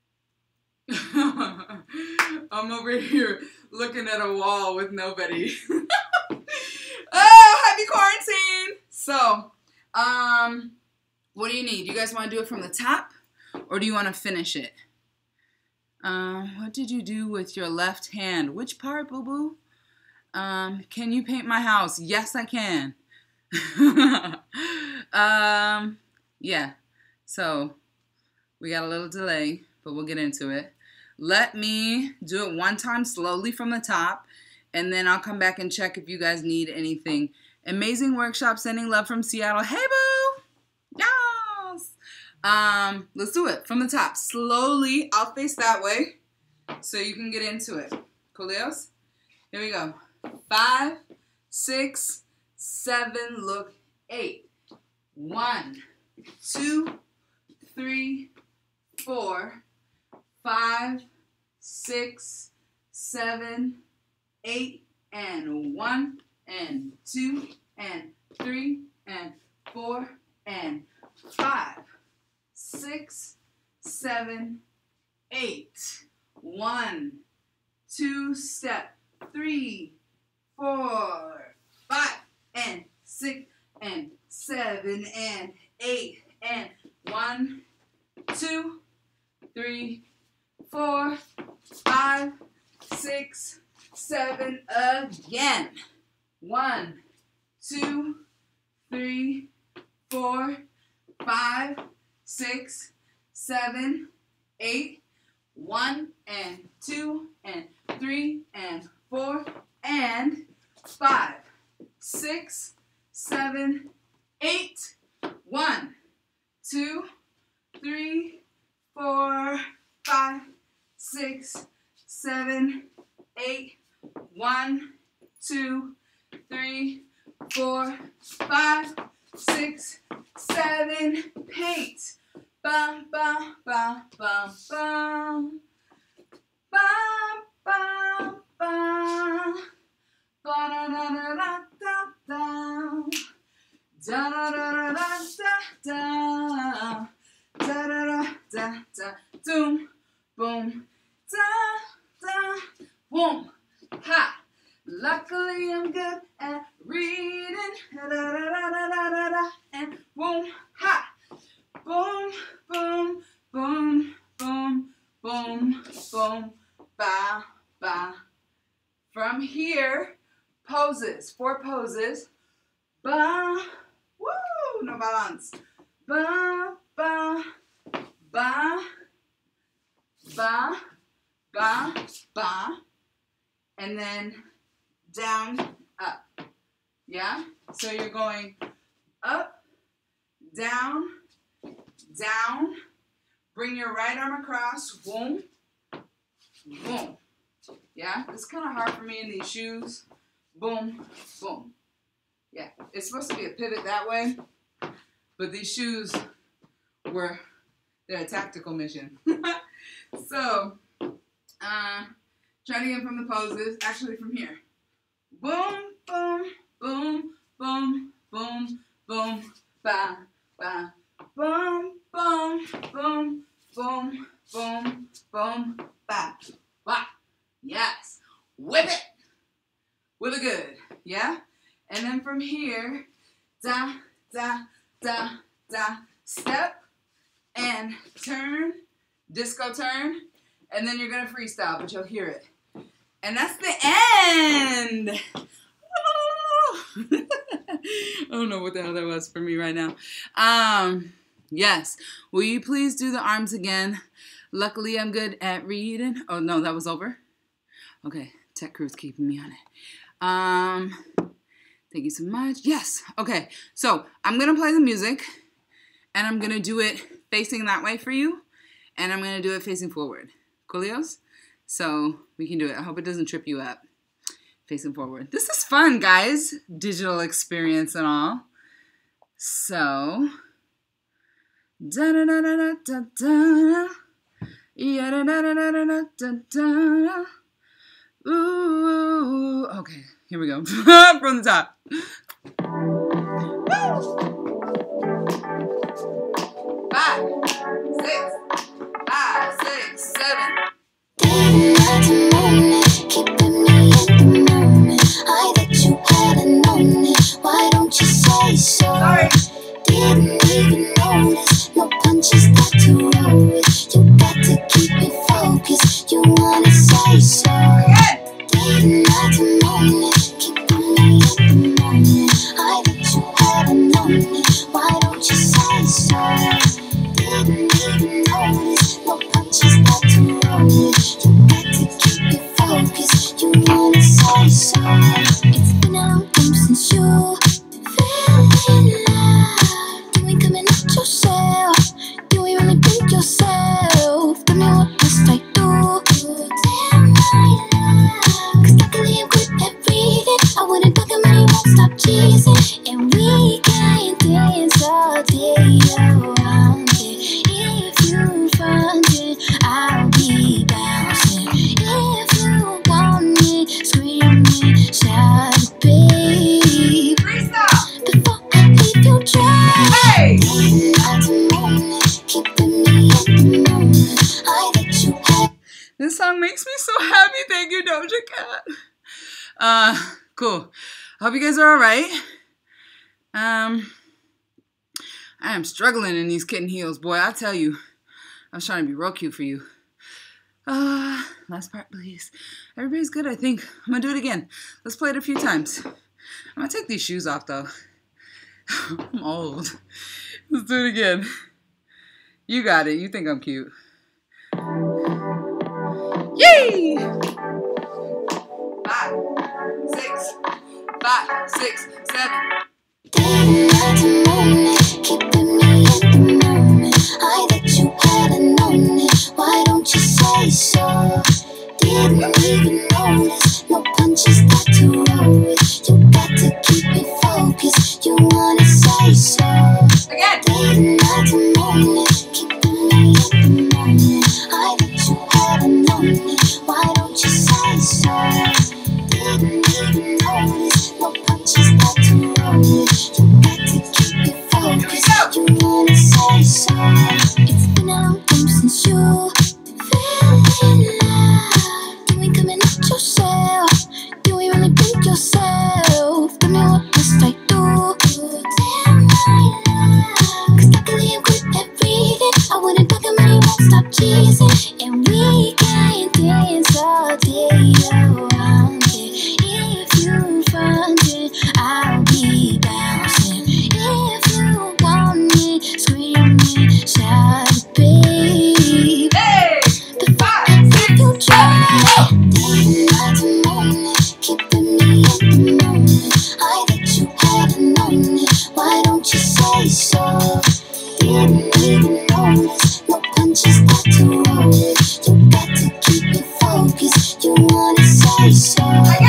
Speaker 2: I'm over here looking at a wall with nobody. Oh, happy quarantine! So, what do you need? You guys want to do it from the top? Or do you want to finish it? What did you do with your left hand? Which part, boo-boo? Can you paint my house? Yes, I can. Yeah, so we got a little delay, but we'll get into it. Let me do it one time slowly from the top, and then I'll come back and check if you guys need anything. Amazing workshop, sending love from Seattle. Hey, boo! Yes! Let's do it from the top. Slowly, I'll face that way so you can get into it. Coolios? Here we go. 5, 6, 7, look, 8. 1, 2, 3, 4, 5, 6, 7, 8, and 1, and 2, and 3, and 4, and 5, 6, 7, 8. 1, 2, step, 3, 4, 5, and 6, and 7, and 8, and 1, 2, 3, 4, 5, 6, 7, again. 1, 2, 3, 4, 5, 6, 7, 8. 1, and 2, and 3, and 4, and 5, 6, 7, 8. 1, 2, 3, 4, 5, 6, 7, 8. 1, 2, 3, 4, 5, 6, 7, 8. Bum, bum, bum, bum, bum. Bum, bum, bum. Ba-da-da-da-da-da-da. Da-da-da-da-da-da-da. Da-da-da-da-da. Doom, boom, da-da, boom, ha. Luckily I'm good at reading. Da-da-da-da-da-da-da. And boom, ha. Boom, boom, boom, boom, boom, boom, ba, ba. From here, poses, 4 poses. Ba, woo, no balance. Ba, ba, ba, ba, ba, ba. And then down, up. Yeah? So you're going up, down, down, bring your right arm across, boom, boom. Yeah, it's kind of hard for me in these shoes. Boom, boom. Yeah, it's supposed to be a pivot that way, but these shoes they're a tactical mission. So, try it again from the poses, actually from here. Boom, boom, boom, boom, boom, boom, ba, ba. Boom, boom, boom, boom, boom, boom, ba, ba. Yes. Whip it. Whip it good. Yeah? And then from here, da, da, da, da, step and turn, disco turn, and then you're going to freestyle, but you'll hear it. And that's the end. I don't know what the hell that was for me right now. Yes. Will you please do the arms again? Luckily, I'm good at reading. Oh, no, that was over? Okay. Tech crew's keeping me on it. Thank you so much. Yes. Okay. So, I'm going to play the music, and I'm going to do it facing that way for you, and I'm going to do it facing forward. Coolios? So, we can do it. I hope it doesn't trip you up. Facing forward. This is fun, guys. Digital experience and all. So, da da da da da da da. Yeah da da da da da da da. Ooh. Okay, here we go. From the top. Woo! 5, 6, 5, 6, 7.
Speaker 1: Day and morning, keeping me in the moment. I that you hadn't known it. Why don't you say so?
Speaker 2: Sorry.
Speaker 1: Didn't even notice. No punches got to roll with. You got to keep it focused. You wanna say so? Day and morning, keeping me in the moment. I that you hadn't known it. Why don't you say so? Didn't even notice. No punches got to roll with. You got to cheesing, and we can dance all day around it. If you find it, I'll be bouncing. If you want it, screaming, shout it, babe. Before I leave you dry.
Speaker 2: Hey!
Speaker 1: Night to morning, keeping me at the moment. I let you have.
Speaker 2: This song makes me so happy. Thank you, Doja Cat. Cool. Hope you guys are all right. I am struggling in these kitten heels, boy. I tell you, I was trying to be real cute for you. Last part, please. Everybody's good, I think. I'm gonna do it again. Let's play it a few times. I'm gonna take these shoes off, though. I'm old. Let's do it again. You got it. You think I'm cute. Yay! 5, 6, 5, 6, 7.
Speaker 1: Night to morning, keeping me at the moment. I that you hadn't known it. Why don't you say so? Didn't even notice. No punches got to roll with. You got to keep it focused. You wanna say so?
Speaker 2: Again.
Speaker 1: Night to morning, keeping me at the moment. I that you hadn't known it. Why don't you say so? Didn't even notice. No punches got to roll with. You got to keep it focused. You wanna say so? It's been a long time since you fell in love. You ain't coming out yourself. You ain't really think yourself. Tell me what must I do? Tell my love. 'Cause luckily I'm good at reading. I wouldn't talk about it, won't stop cheesing. And we can dance all day around it. If you find it, I'll be bouncing. If you want it, screaming, shout it, babe.
Speaker 2: Hey!
Speaker 1: Before I leave you dry. Night to morning, keeping me at the moment. I that you hadn't known it. Why don't you say so? Didn't even notice. No punches got to roll with. You got to keep it focused. You wanna say so?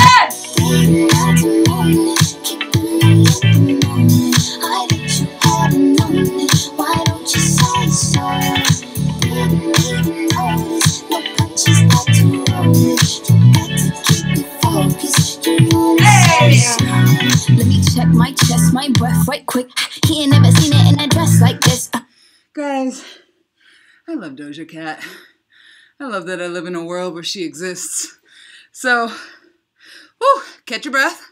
Speaker 2: Again!
Speaker 1: Night to morning, keeping me at the moment. I that you hadn't known it. Why don't you say so? Didn't even notice. No punches got to roll with. You got to keep it focused. You wanna say so? Let me check my chest, my breath right quick. He ain't never seen it in a dress like this.
Speaker 2: Guys, I love Doja Cat. I love that I live in a world where she exists. So, whew, catch your breath.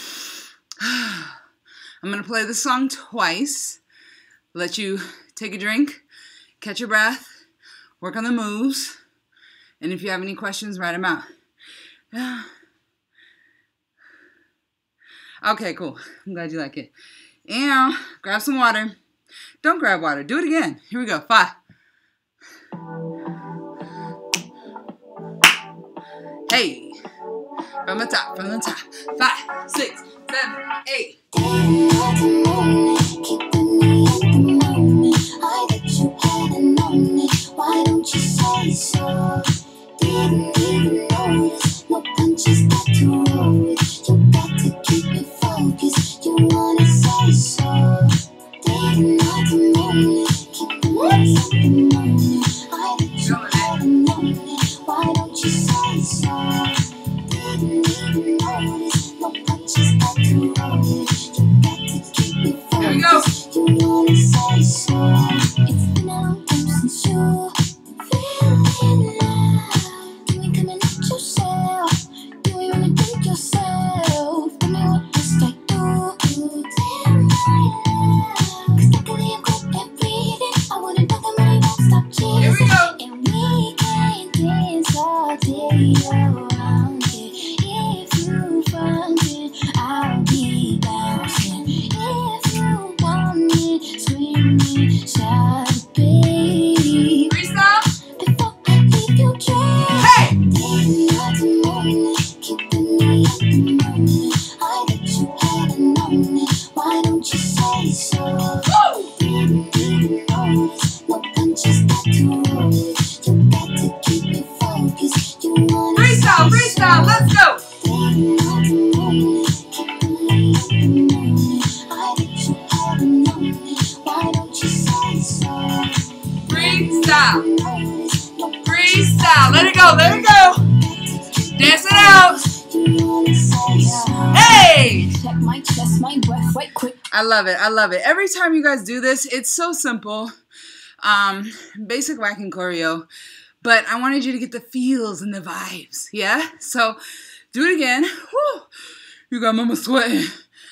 Speaker 2: I'm going to play this song twice. Let you take a drink, catch your breath, work on the moves, and if you have any questions, write them out. Yeah. Okay, cool. I'm glad you like it. And grab some water. Don't grab water. Do it again. Here we go. 5. Hey. From the top. 5, 6, 7, 8.
Speaker 1: Night to morning, keeping me at the moment. I that you hadn't known it. Why don't you say so? Didn't even notice. No punches got to roll with. You got to keep it focused. You wanna say so? Night to morning, keeping me at the moment. I that you hadn't known it. Why don't you say so? Didn't even notice. No punches got to roll with. You got to keep it focused. You wanna say so? It's been a long time since you fell in love. You ain't coming out yourself. You ain't really think yourself. Tell me what must I do? Tell my love. 'Cause luckily I'm good at reading. I wouldn't talk about it, won't stop cheesing.
Speaker 2: Here we go.
Speaker 1: And we can dance all day around it. If you find it, I'll be bouncing. If you want it, screaming, shout it, babe.
Speaker 2: Freestyle.
Speaker 1: Before I leave you dry.
Speaker 2: Hey!
Speaker 1: Night to morning, keeping me at the moment. I that you hadn't known it. Why don't you say so?
Speaker 2: Woo!
Speaker 1: Didn't even notice. No punches got to roll with. You got to keep it focused. You wanna
Speaker 2: Freestyle.
Speaker 1: say so?
Speaker 2: Let's go.
Speaker 1: Night to morning, keeping me at the moment. my chest, my breath right quick.
Speaker 2: I love it. I love it. Every time you guys do this, it's so simple. Basic whacking choreo. But I wanted you to get the feels and the vibes. Yeah? So do it again. Whew. You got mama sweating.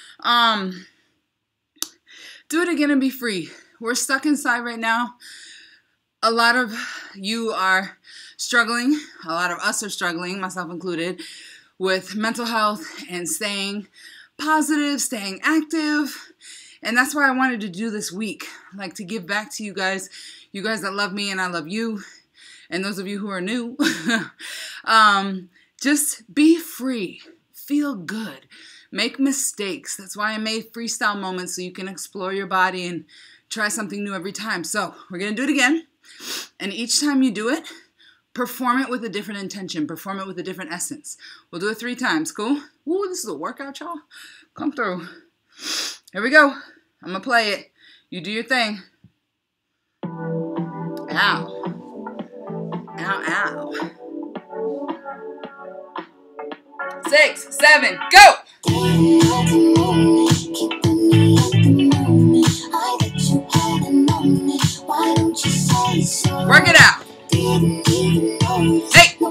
Speaker 2: Do it again and be free. We're stuck inside right now. A lot of you are struggling. A lot of us are struggling, myself included, with mental health and staying positive, staying active. And that's why I wanted to do this week, like to give back to you guys that love me and I love you, and those of you who are new. Just be free, feel good, make mistakes. That's why I made freestyle moments, so you can explore your body and try something new every time. So we're gonna do it again. And each time you do it, perform it with a different intention. Perform it with a different essence. We'll do it 3 times. Cool? Ooh, this is a workout, y'all. Come through. Here we go. I'm going to play it. You do your thing. Ow. Ow, ow. 6, 7, go! Work it out. Hey.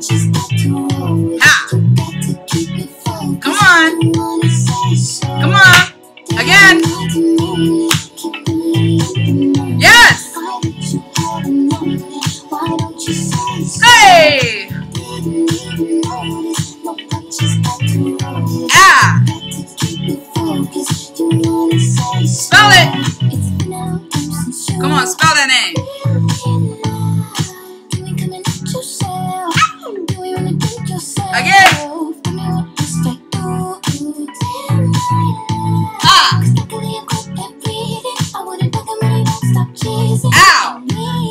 Speaker 2: Ha. Come on. Come on. Again. Yes. Hey. Ah. Spell it. Come on, spell that name. Again. Ah. Ow.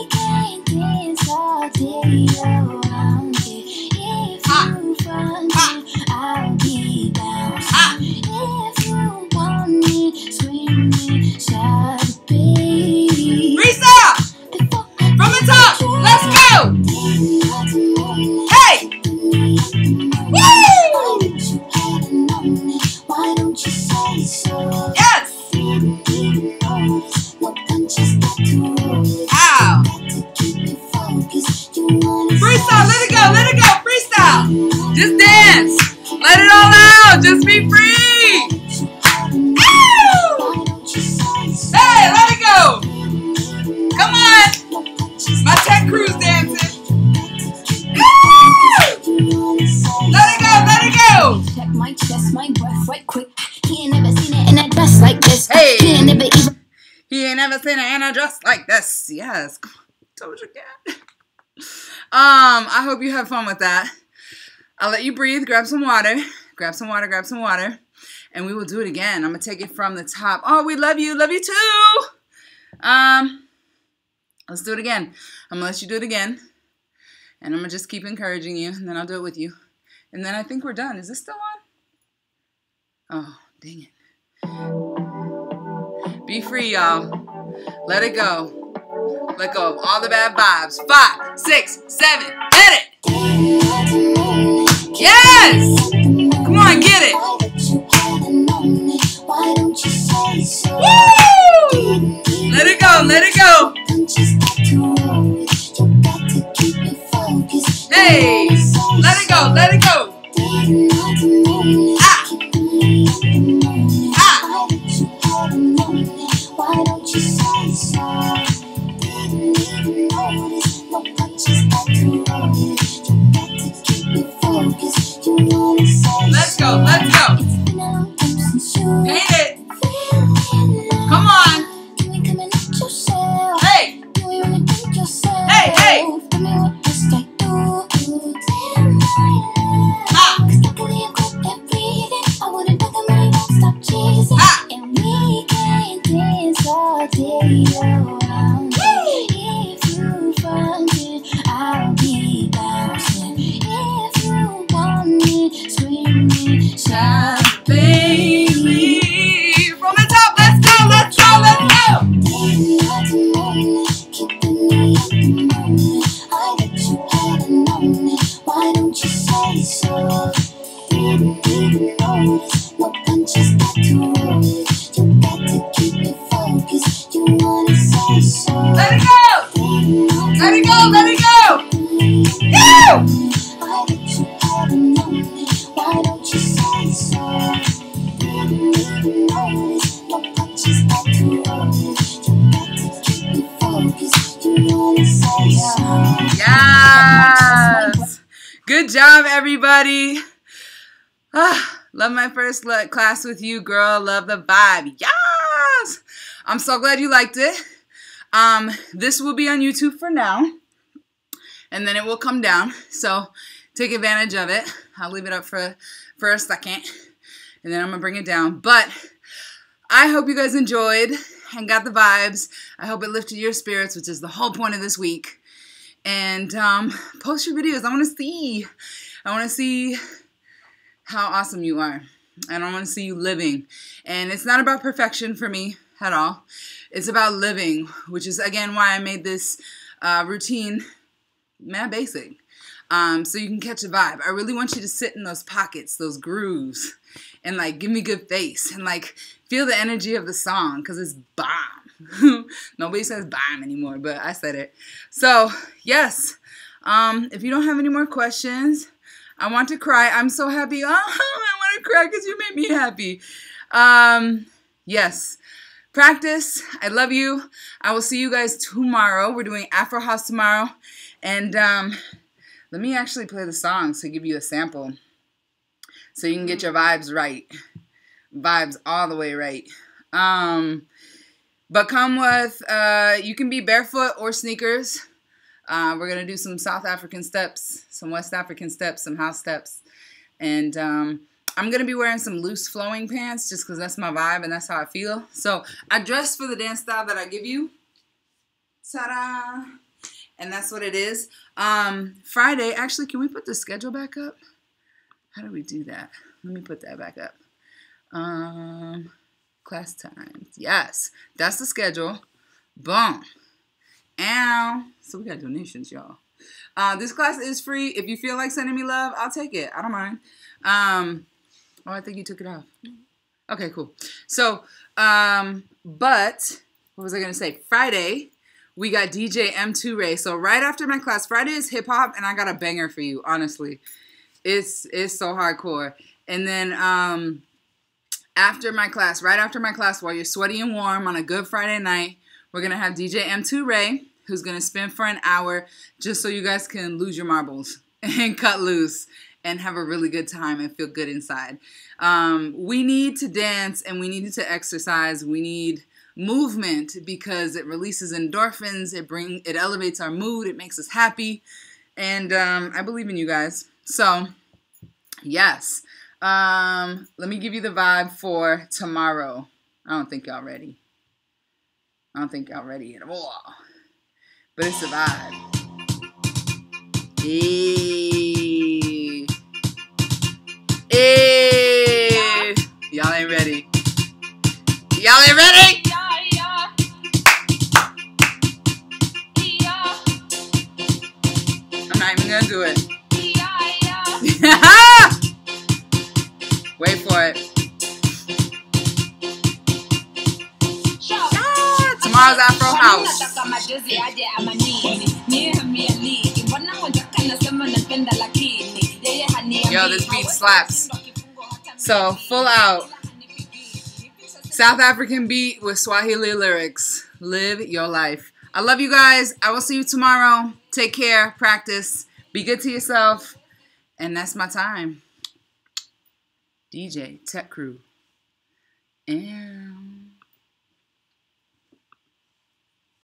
Speaker 2: Just dance. Let it all out. Just be free. Ow! Hey, let it go. Come on. My tech crew's dancing. Ow! Let it go. Let it go.
Speaker 1: Check my chest, my breath right quick. He ain't never seen it in a dress like this.
Speaker 2: Hey.
Speaker 1: He ain't never
Speaker 2: seen it in a dress like this. Yes. Told you again. I hope you have fun with that. I'll let you breathe. Grab some water. Grab some water. Grab some water. And we will do it again. I'm going to take it from the top. Oh, we love you. Love you too. Let's do it again. I'm going to let you do it again. And I'm going to just keep encouraging you. And then I'll do it with you. And then I think we're done. Is this still on? Oh, dang it. Be free, y'all. Let it go. Let go of all the bad vibes. 5, 6, 7. Hit it. Yes! Come on, get it. Woo! Let it go, let it go. Hey! Let it go, let it go. Ah! Ah! Let's go, let's go. Paint it. Come on. Hey. Good job, everybody. Love my first class with you, girl. Love the vibe. Yes! I'm so glad you liked it. This will be on YouTube for now, and then it will come down. So take advantage of it. I'll leave it up for a second, and then I'm going to bring it down. But I hope you guys enjoyed and got the vibes. I hope it lifted your spirits, which is the whole point of this week. And post your videos. I want to see how awesome you are. And I want to see you living. And it's not about perfection for me at all. It's about living, which is, again, why I made this routine mad basic. So you can catch a vibe. I really want you to sit in those pockets, those grooves, and like give me good face and like feel the energy of the song, because it's bomb. Nobody says bomb anymore, but I said it. So yes, if you don't have any more questions, I want to cry. I'm so happy. Oh, I want to cry because you made me happy. Yes, practice. I love you. I will see you guys tomorrow. We're doing Afro House tomorrow, and let me actually play the song to give you a sample so you can get your vibes right. Vibes all the way right. But come with, you can be barefoot or sneakers. We're going to do some South African steps, some West African steps, some house steps. And I'm going to be wearing some loose flowing pants just because that's my vibe and that's how I feel. So I dress for the dance style that I give you. Ta-da! And that's what it is. Friday, actually, can we put the schedule back up? How do we do that? Let me put that back up. Class times. Yes, that's the schedule. Boom. Ow. So we got donations, y'all. This class is free. If you feel like sending me love, I'll take it. I don't mind. Oh, I think you took it off. Okay, cool. So, but what was I going to say? Friday, we got DJ M2 Ray. So right after my class, Friday is hip hop, and I got a banger for you, honestly. It's so hardcore. And then after my class, right after my class, while you're sweaty and warm on a good Friday night, we're going to have DJ M2 Ray, who's going to spin for an hour just so you guys can lose your marbles and cut loose and have a really good time and feel good inside. We need to dance and we need to exercise. We need movement because it releases endorphins. It elevates our mood. It makes us happy. And I believe in you guys. So, yes. Let me give you the vibe for tomorrow. I don't think y'all ready. I don't think y'all ready at all. But it's a vibe. Hey. Hey. Y'all ain't ready. Y'all ain't ready? I'm not even gonna do it. Wait for it. Tomorrow's Afro House. Yo, this beat slaps. So, full out. South African beat with Swahili lyrics. Live your life. I love you guys. I will see you tomorrow. Take care. Practice. Be good to yourself. And that's my time. DJ Tech Crew. And